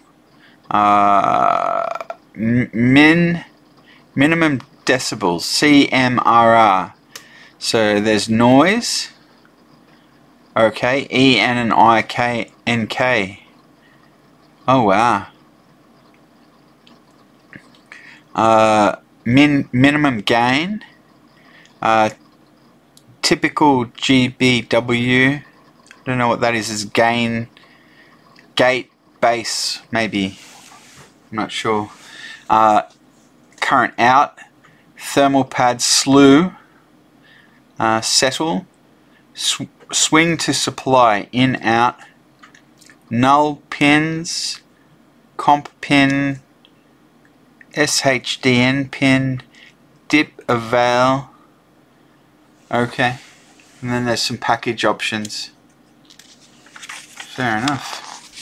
Minimum decibels, CMRR. So there's noise. Okay, EN and IK, NK. Oh wow. Minimum gain, typical GBW, I don't know what that is gain, gate, base, maybe, I'm not sure. Current out, thermal pad slew, settle, swing to supply, in, out, null pins, comp pin, SHDN pin, dip avail. Okay, and then there's some package options. Fair enough.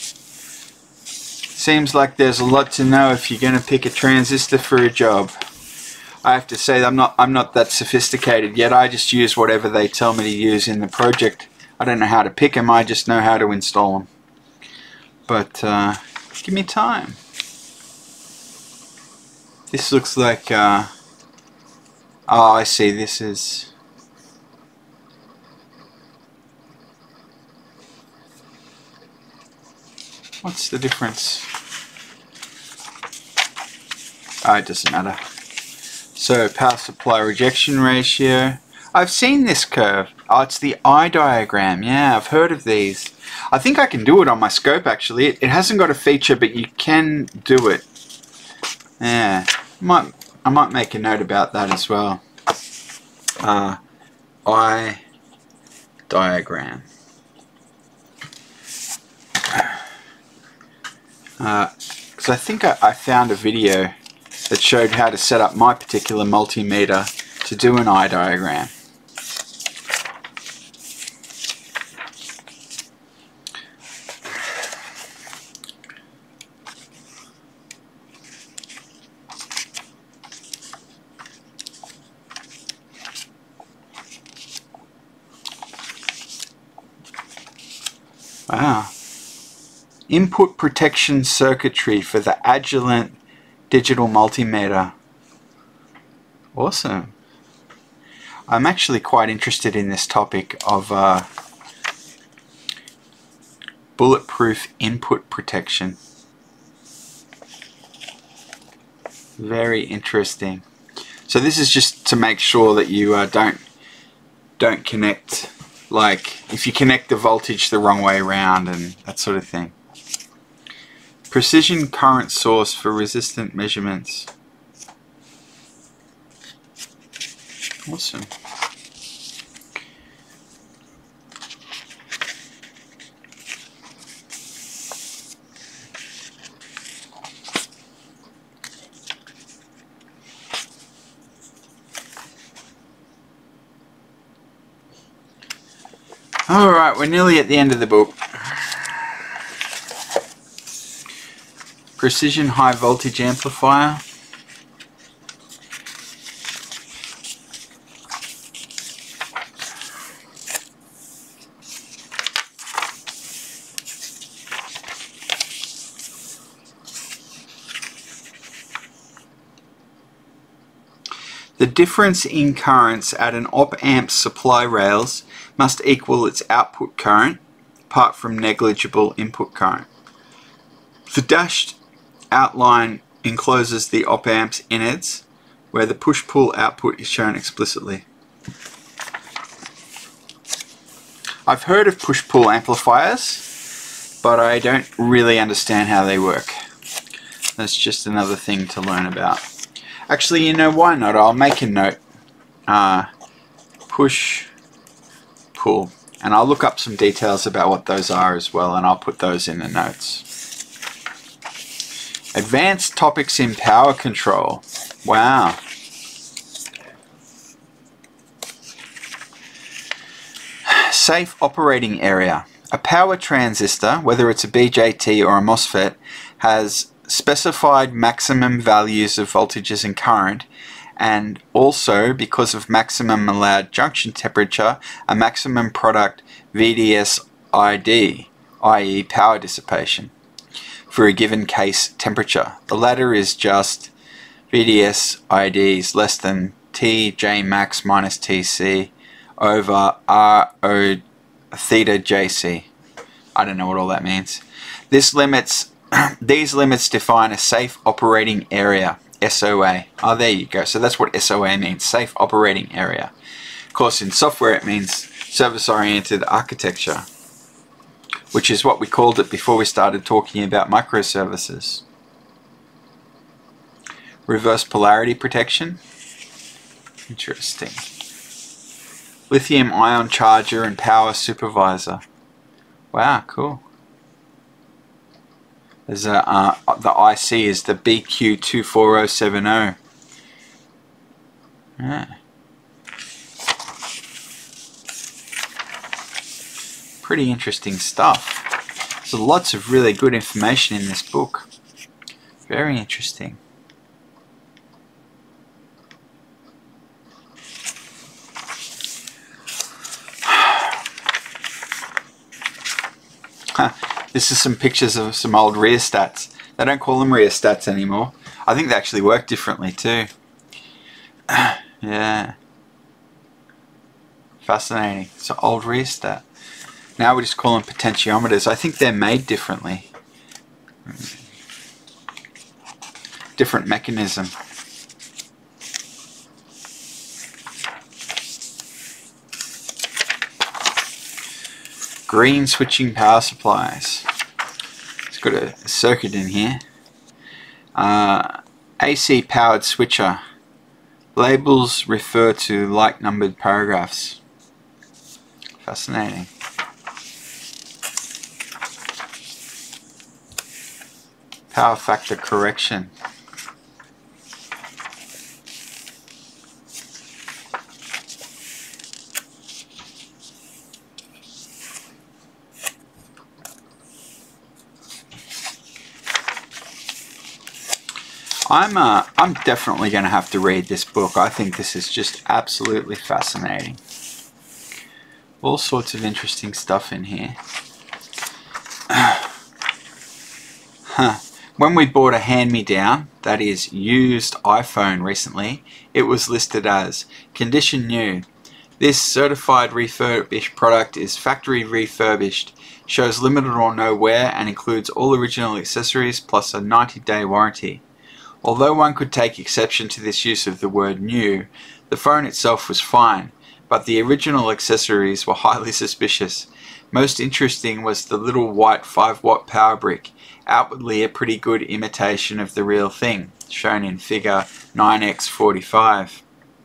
Seems like there's a lot to know if you're going to pick a transistor for a job. I have to say I'm not that sophisticated yet. I just use whatever they tell me to use in the project. I don't know how to pick them, I just know how to install them. but give me time. This looks like, oh, I see, this is, what's the difference? Oh, it doesn't matter. So, power supply rejection ratio. I've seen this curve. Oh, it's the eye diagram. Yeah, I've heard of these. I think I can do it on my scope, actually. It hasn't got a feature, but you can do it. Yeah, I might make a note about that as well. Eye diagram. Because I think I found a video that showed how to set up my particular multimeter to do an eye diagram. Wow. Input protection circuitry for the Agilent digital multimeter. Awesome. I'm actually quite interested in this topic of bulletproof input protection. Very interesting. So this is just to make sure that you don't connect, like if you connect the voltage the wrong way around and that sort of thing. Precision current source for resistant measurements. Awesome. Alright, we're nearly at the end of the book. Precision high voltage amplifier. The difference in currents at an op-amp supply rails must equal its output current, apart from negligible input current. The dashed outline encloses the op-amp's innards, where the push-pull output is shown explicitly. I've heard of push-pull amplifiers, but I don't really understand how they work. That's just another thing to learn about. Actually, you know, why not? I'll make a note. Push-pull. And I'll look up some details about what those are as well, and I'll put those in the notes. Advanced topics in power control. Wow. Safe operating area. A power transistor, whether it's a BJT or a MOSFET, has specified maximum values of voltages and current, and also, because of maximum allowed junction temperature, a maximum product VDS-ID, i.e. power dissipation, for a given case temperature. The latter is just VDS-ID is less than Tj max minus Tc over Rho theta Jc. I don't know what all that means. These limits define a safe operating area, SOA. Oh, there you go. So that's what SOA means, safe operating area. Of course, in software it means service-oriented architecture, which is what we called it before we started talking about microservices. Reverse polarity protection. Interesting. Lithium-ion charger and power supervisor. Wow, cool. There's the IC is the BQ24070. Yeah. Pretty interesting stuff. There's lots of really good information in this book. Very interesting. This is some pictures of some old rheostats. They don't call them rheostats anymore. I think they actually work differently too. Yeah. Fascinating. It's an old rheostat. Now we just call them potentiometers. I think they're made differently. Different mechanism. Green switching power supplies. It's got a circuit in here. AC powered switcher. Labels refer to like numbered paragraphs. Fascinating. Power factor correction. I'm definitely going to have to read this book. I think this is just absolutely fascinating. All sorts of interesting stuff in here. When we bought a hand-me-down, that is used iPhone recently, it was listed as condition new. This certified refurbished product is factory refurbished, shows limited or no wear, and includes all original accessories plus a 90-day warranty. Although one could take exception to this use of the word new, the phone itself was fine, but the original accessories were highly suspicious. Most interesting was the little white 5-watt power brick, outwardly a pretty good imitation of the real thing, shown in figure 9x45.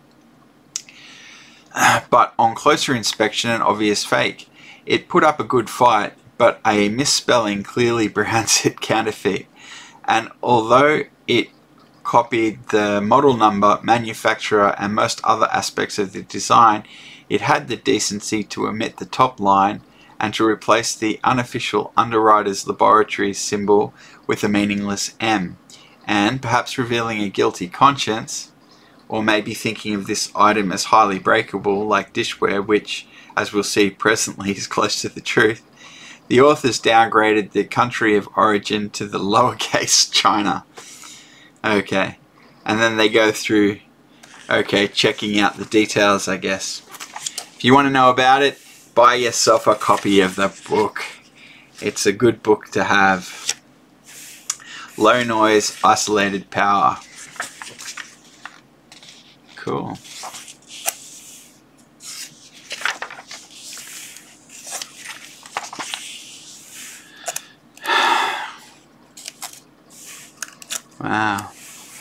But on closer inspection, an obvious fake. It put up a good fight, but a misspelling clearly brands it counterfeit. And although it copied the model number, manufacturer, and most other aspects of the design, it had the decency to omit the top line and to replace the unofficial Underwriters Laboratories symbol with a meaningless M, and perhaps revealing a guilty conscience, or maybe thinking of this item as highly breakable like dishware, which, as we'll see presently, is close to the truth. The authors downgraded the country of origin to the lowercase China. Okay, and then they go through, checking out the details, I guess. If you want to know about it, buy yourself a copy of the book. It's a good book to have. Low noise, isolated power. Cool. Wow.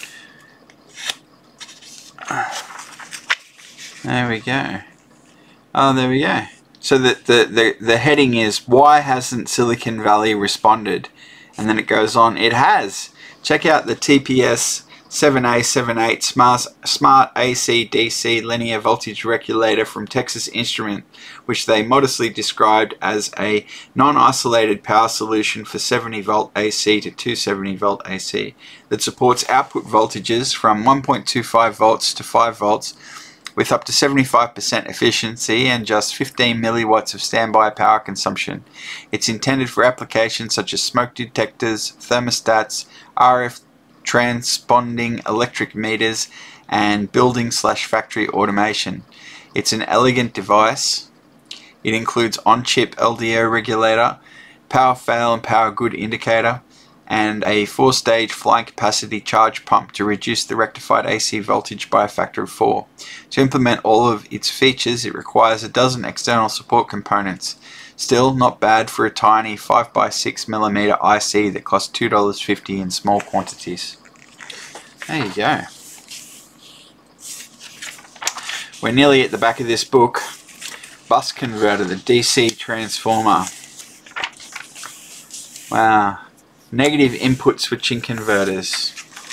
There we go. Oh, there we go. So the heading is, why hasn't Silicon Valley responded? And then it goes on, it has. Check out the TPS 7A78 Smart AC DC linear voltage regulator from Texas Instrument, which they modestly described as a non-isolated power solution for 70 volt AC to 270 volt AC that supports output voltages from 1.25 volts to 5 volts with up to 75% efficiency and just 15 milliwatts of standby power consumption. It's intended for applications such as smoke detectors, thermostats, RF transponding electric meters, and building/factory automation. It's an elegant device. It includes on-chip LDO regulator, power fail and power good indicator, and a 4-stage flying capacity charge pump to reduce the rectified AC voltage by a factor of 4. To implement all of its features, it requires a dozen external support components. Still, not bad for a tiny 5x6mm IC that costs $2.50 in small quantities. There you go. We're nearly at the back of this book. Bus converter, the DC transformer. Wow. Negative input switching converters.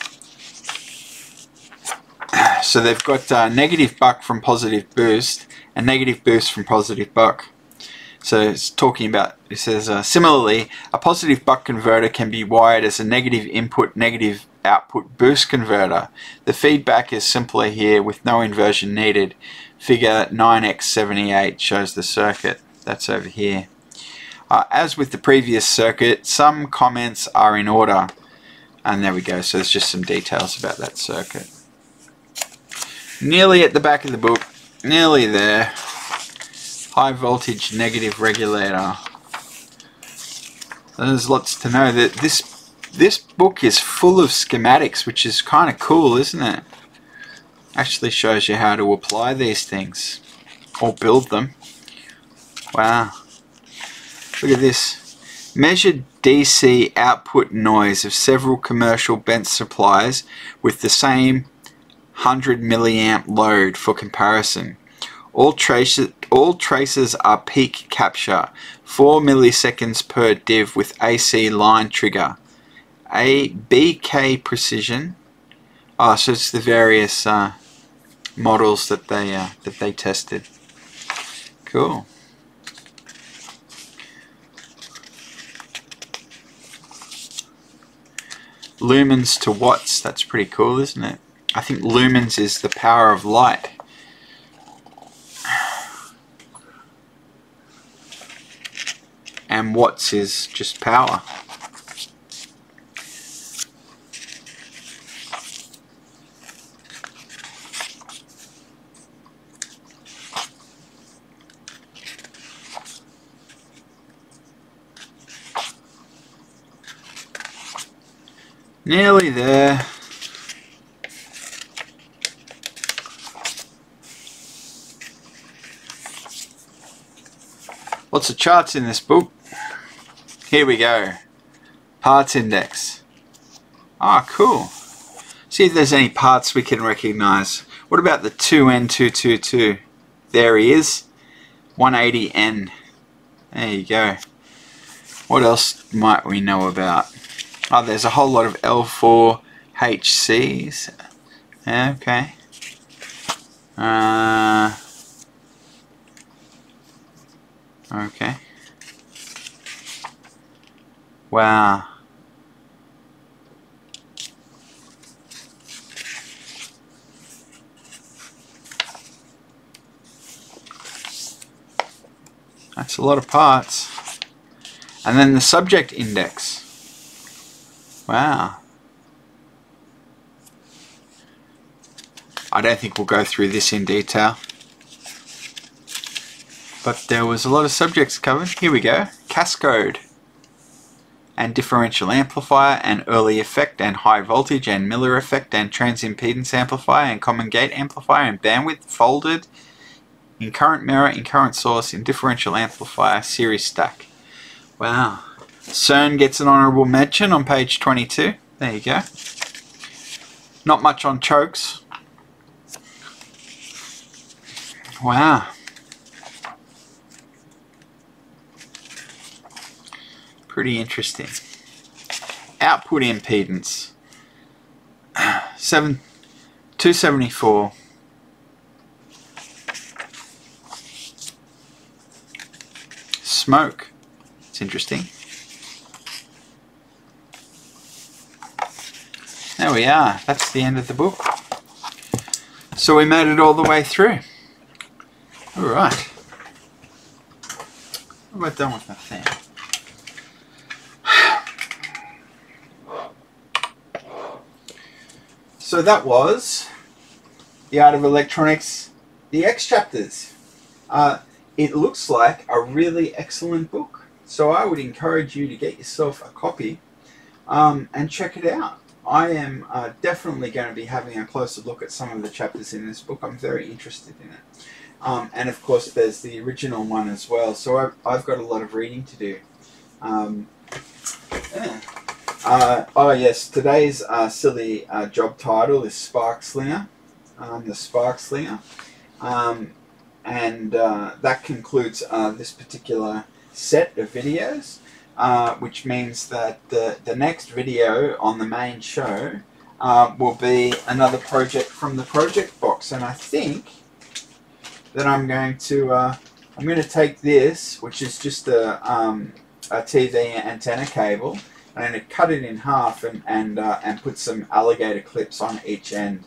So they've got negative buck from positive boost and negative boost from positive buck. So it's talking about, it says, similarly, a positive buck converter can be wired as a negative input, negative output boost converter. The feedback is simpler here with no inversion needed. Figure 9x78 shows the circuit. That's over here. As with the previous circuit, some comments are in order. And there we go, so there's just some details about that circuit. Nearly at the back of the book, nearly there. High voltage negative regulator. There's lots to know. That this book is full of schematics, which is kind of cool, isn't it? Actually shows you how to apply these things or build them. Wow. Look at this. Measured DC output noise of several commercial bench supplies with the same 100 milliamp load for comparison. All traces are peak capture, 4 milliseconds per div with AC line trigger. A BK precision. Oh, so it's the various models that they tested. Cool. Lumens to watts. That's pretty cool, isn't it? I think lumens is the power of light. And watts is just power. Nearly there. Lots of charts in this book. Here we go. Parts index. Ah, cool. See if there's any parts we can recognize. What about the 2N222? There he is. 180N. There you go. What else might we know about? Oh, there's a whole lot of L4HCs. Okay. Okay. Wow. That's a lot of parts. And then the subject index. Wow. I don't think we'll go through this in detail. But there was a lot of subjects covered. Here we go. Cascode. And differential amplifier and early effect and high voltage and Miller effect and transimpedance amplifier and common gate amplifier and bandwidth folded in current mirror, in current source, in differential amplifier, series stack. Wow. CERN gets an honourable mention on page 22. There you go. Not much on chokes. Wow. Pretty interesting. Output impedance. 274. Smoke. It's interesting. There we are. That's the end of the book. So we made it all the way through. Alright. What have I done with my fan? So that was The Art of Electronics, the X chapters. It looks like a really excellent book. So I would encourage you to get yourself a copy and check it out. I am definitely going to be having a closer look at some of the chapters in this book. I'm very interested in it. And of course there's the original one as well. So I've got a lot of reading to do. Yeah. Oh yes, today's silly job title is Spark Slinger. The Spark Slinger. And that concludes this particular set of videos. Which means that the next video on the main show will be another project from the project box, and I think that I'm going to take this, which is just a TV antenna cable, and I'm going to cut it in half and put some alligator clips on each end.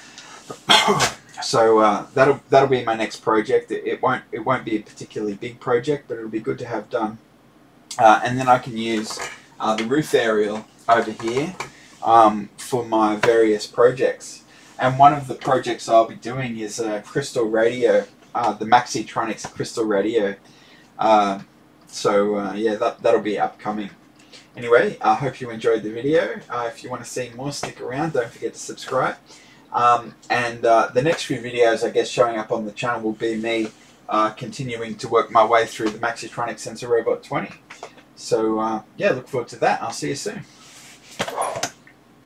So that'll be my next project. It won't be a particularly big project, but it'll be good to have done. And then I can use the roof aerial over here for my various projects. And one of the projects I'll be doing is a crystal radio, the Maxitronics crystal radio. Yeah, that'll be upcoming. Anyway, I hope you enjoyed the video. If you want to see more, stick around. Don't forget to subscribe. The next few videos, I guess, showing up on the channel will be me continuing to work my way through the Maxitronics Sensor Robot 20. So, yeah, look forward to that. I'll see you soon.